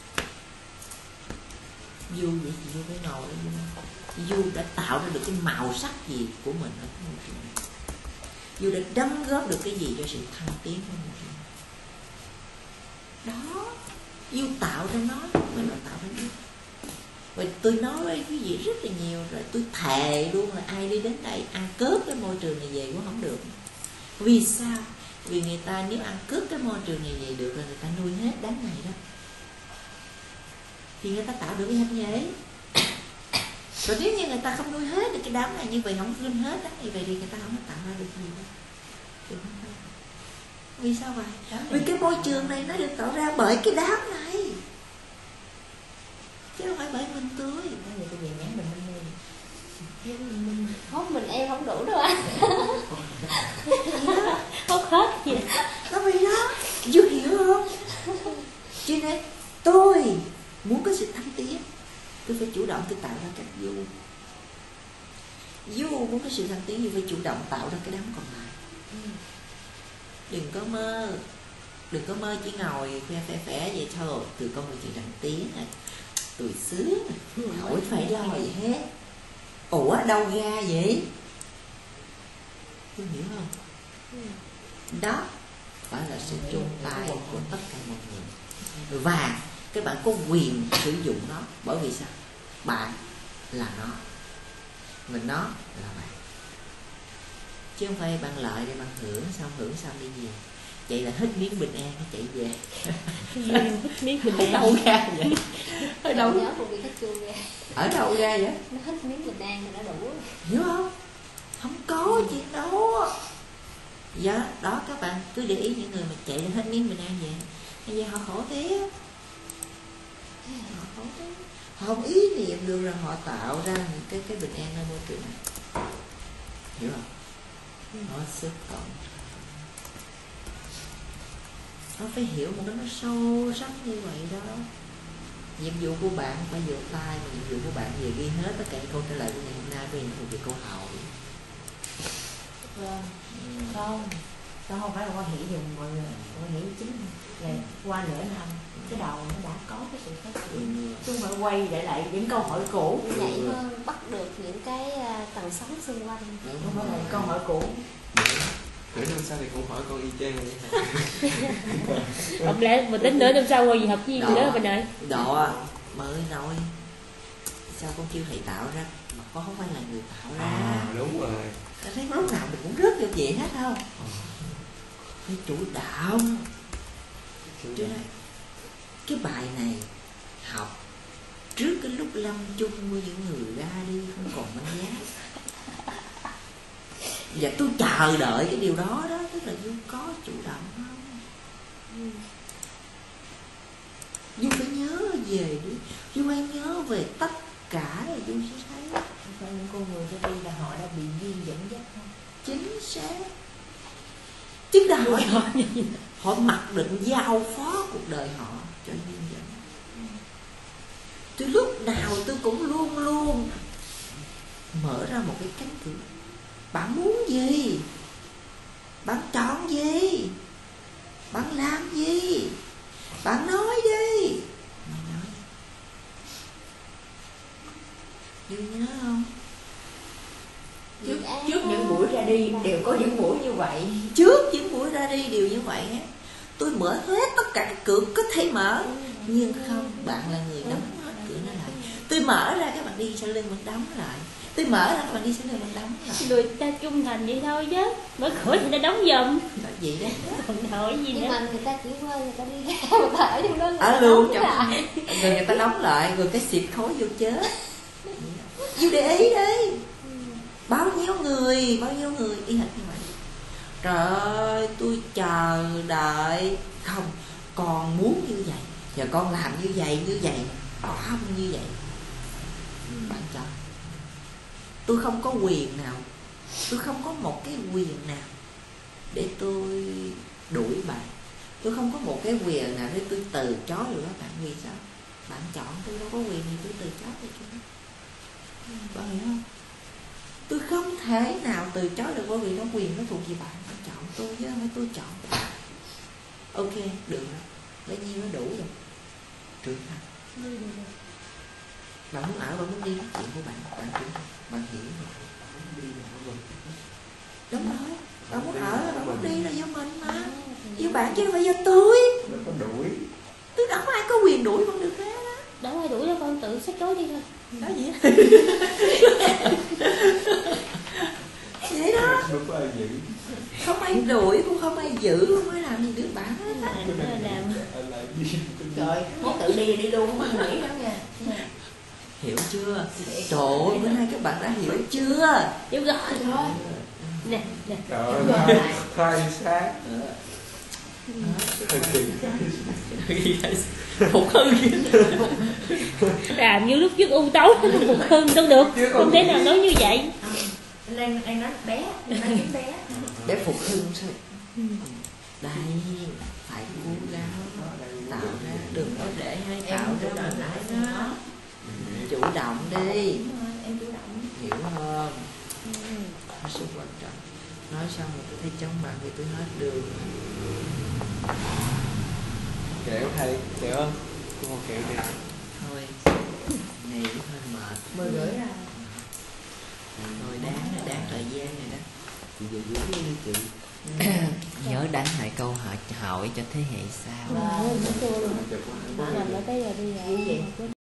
Du vậy thì Du phải ngồi đó Du đã tạo ra được cái màu sắc gì của mình ở cái môi trường này, Du đã đóng góp được cái gì cho sự thăng tiến của môi trường đó. Du tạo ra nó, mà nó tạo ra Du. Và tôi nói với quý vị rất là nhiều rồi, tôi thề luôn là ai đi đến đây ăn cướp cái môi trường này về cũng không được. Vì sao? Vì người ta nếu ăn cướp cái môi trường này về được là người ta nuôi hết đám này đó, thì người ta tạo được cái hành nghề. Rồi nếu như người ta không nuôi hết được cái đám này như vậy, không nuôi hết đám này vậy thì người ta không có tạo ra được gì đâu. Được không? Vì sao vậy? Vì cái môi trường này nó được tạo ra bởi cái đám này, chứ không phải bởi mình tôi. nói gì tôi về nhắn mình Hốt mình em không đủ đâu anh. Hốt hết gì. Nó vậy đó, Du hiểu không? Cho nên tôi muốn có sự thăng tiến, tôi phải chủ động tôi tạo ra các Du. Du muốn có sự thăng tiến, Du phải chủ động tạo ra cái đám còn lại. Đừng có mơ chỉ ngồi khoe phẻ vậy thôi. Tôi có một sự thăng tiến này, tôi sướng này, khỏi phải lo gì hết. Ủa đâu ra vậy? Tôi hiểu không? Đó phải là sự chung tay của tất cả mọi người. Và các bạn có quyền sử dụng nó. Bởi vì sao? Bạn là nó, mình nó là bạn, chứ không phải bạn lợi để bạn hưởng xong đi về. Vậy là hết miếng bình an nó chạy về. Hít miếng bình Ở an. đâu ra vậy? Ở đâu? Nhớ vụ việc hết chuông ra. Ở đâu ra vậy? Nó hết miếng bình an thì đã đủ. Hiểu không? Không có chuyện đó. Dạ, đó các bạn cứ để ý những người mà chạy ra hết miếng bình an vậy. Bây giờ họ khổ thế. Họ khổ thế. Họ không ý niệm được rằng họ tạo ra những cái bình an ở môi trường này. Hiểu không? Họ sức cộng. Nó phải hiểu một cái nó sâu sắc như vậy đó. Nhiệm vụ của bạn phải vỗ tay, mà nhiệm vụ của bạn về ghi hết tất cả câu trả lời của ngày hôm nay, vì nó thuộc về câu hỏi. không không phải là quan hệ dùng mọi người, quan hệ chính là qua nửa năm cái đầu nó đã có cái sự phát triển, chứ không phải quay để lại những câu hỏi cũ. Nhảy hơn, bắt được những cái tần sóng xung quanh. Không phải là câu hỏi cũ. Nửa năm sau thì cũng hỏi con y chang vậy. Không lẽ mà tính nửa năm sau rồi gì học gì nữa mình ơi. Độ mới nói sao con kêu thầy tạo ra mà con không phải là người tạo ra. Đúng rồi. Con thấy lúc nào mình cũng rớt vô vậy hết không? Phải chủ động. Chứ đấy, cái bài này học trước cái lúc lâm chung của những người ra đi không còn manh giá. Và tôi chờ đợi cái điều đó đó, tức là Du có chủ động không? Du phải nhớ về đi, Du phải nhớ về tất cả là Du sẽ thấy. Không phải những con người ra đi là họ đã bị duyên dẫn dắt không? Chính xác. Chứ là họ mặc định giao phó cuộc đời họ cho duyên dẫn. Từ lúc nào tôi cũng luôn luôn mở ra một cái cánh cửa. Bạn muốn gì? Bạn chọn gì? Bạn làm gì? Bạn nói đi. Mày nói. Du nhớ không? Trước những buổi ra đi đều có những buổi như vậy. Trước những buổi ra đi đều như vậy hết. Tôi mở hết tất cả các cửa có thể mở, nhưng không, bạn là người đóng hết cửa nó lại. Tôi mở ra các bạn đi sau lưng vẫn đóng lại, tôi mở ra các bạn đi sau lưng vẫn đóng lại. Người ta trung thành vậy thôi chứ, mở cửa thì nó đóng giùm. Đó vậy đó. Còn hỏi gì Nhưng nữa. mà người ta chỉ quên, người ta đi ra người ta ở trong đó người ta Ở luôn đóng lại. rồi người ta đóng lại, rồi cái xịt khối vô chết. Yêu để ý đi, bao nhiêu người y hệt như vậy. Trời ơi, tôi chờ đợi không, con muốn như vậy, giờ con làm như vậy, con không như vậy. Bạn chọn. Tôi không có quyền nào, tôi không có một cái quyền nào để tôi đuổi bạn. Tôi không có một cái quyền nào để tôi từ chối được các bạn. Vì sao? Bạn chọn, tôi đâu có quyền gì tôi từ chối được chứ. Bạn hiểu không? Tôi không thể nào từ chối được, bởi vì nó quyền nó thuộc về bạn. Bạn chọn tôi chứ không phải tôi chọn bạn. Ok, được rồi, bấy nhiêu nó đủ rồi. Trưởng thành. Bạn muốn ở, bạn muốn đi, chuyện của bạn. Bạn trưởng thành, bạn hiểu rồi. Đúng rồi, bạn muốn ở, bạn muốn đi là do mình mà, do bạn chứ không phải do tôi. Nó có đuổi. Tôi đâu có ai có quyền đuổi con được hết á. Đâu ai đuổi đâu, con tự xách chối đi thôi. Đó vậy vậy đó, Không có ai giữ. không ai đuổi cũng không ai giữ, không ai làm gì được bạn hết á. Anh lại đi. Rồi muốn tự đi đi luôn, không có nghĩ đâu nha. Hiểu chưa? Trời ơi, bữa nay các bạn đã hiểu chưa? Hiểu rồi. Nè, nè. Trời ơi, khai sát. Phục hưng. Làm như lúc trước u tấu nó Phục Hưng đâu được, không thể nào nói như vậy. Anh nói bé, anh nói bé. Để phục hưng thôi. Đây, phải cố gắng tạo ra, đừng có để ai tạo ra mình lại đó. Chủ động đi. Em chủ động. Hiểu không? Nó rất quan trọng. Nói xong rồi tôi thấy chóng mặt thì tôi hết đường. Kẹo thầy, kẹo không? Tôi một kẹo đi. Thôi, nghỉ hơi mệt. 10 rưỡi ra. Thôi đáng thời gian này đó. Chị về dưới đi chị. Nhớ đánh lại câu hỏi cho thế hệ sau. Làm ở tới giờ đi Gì?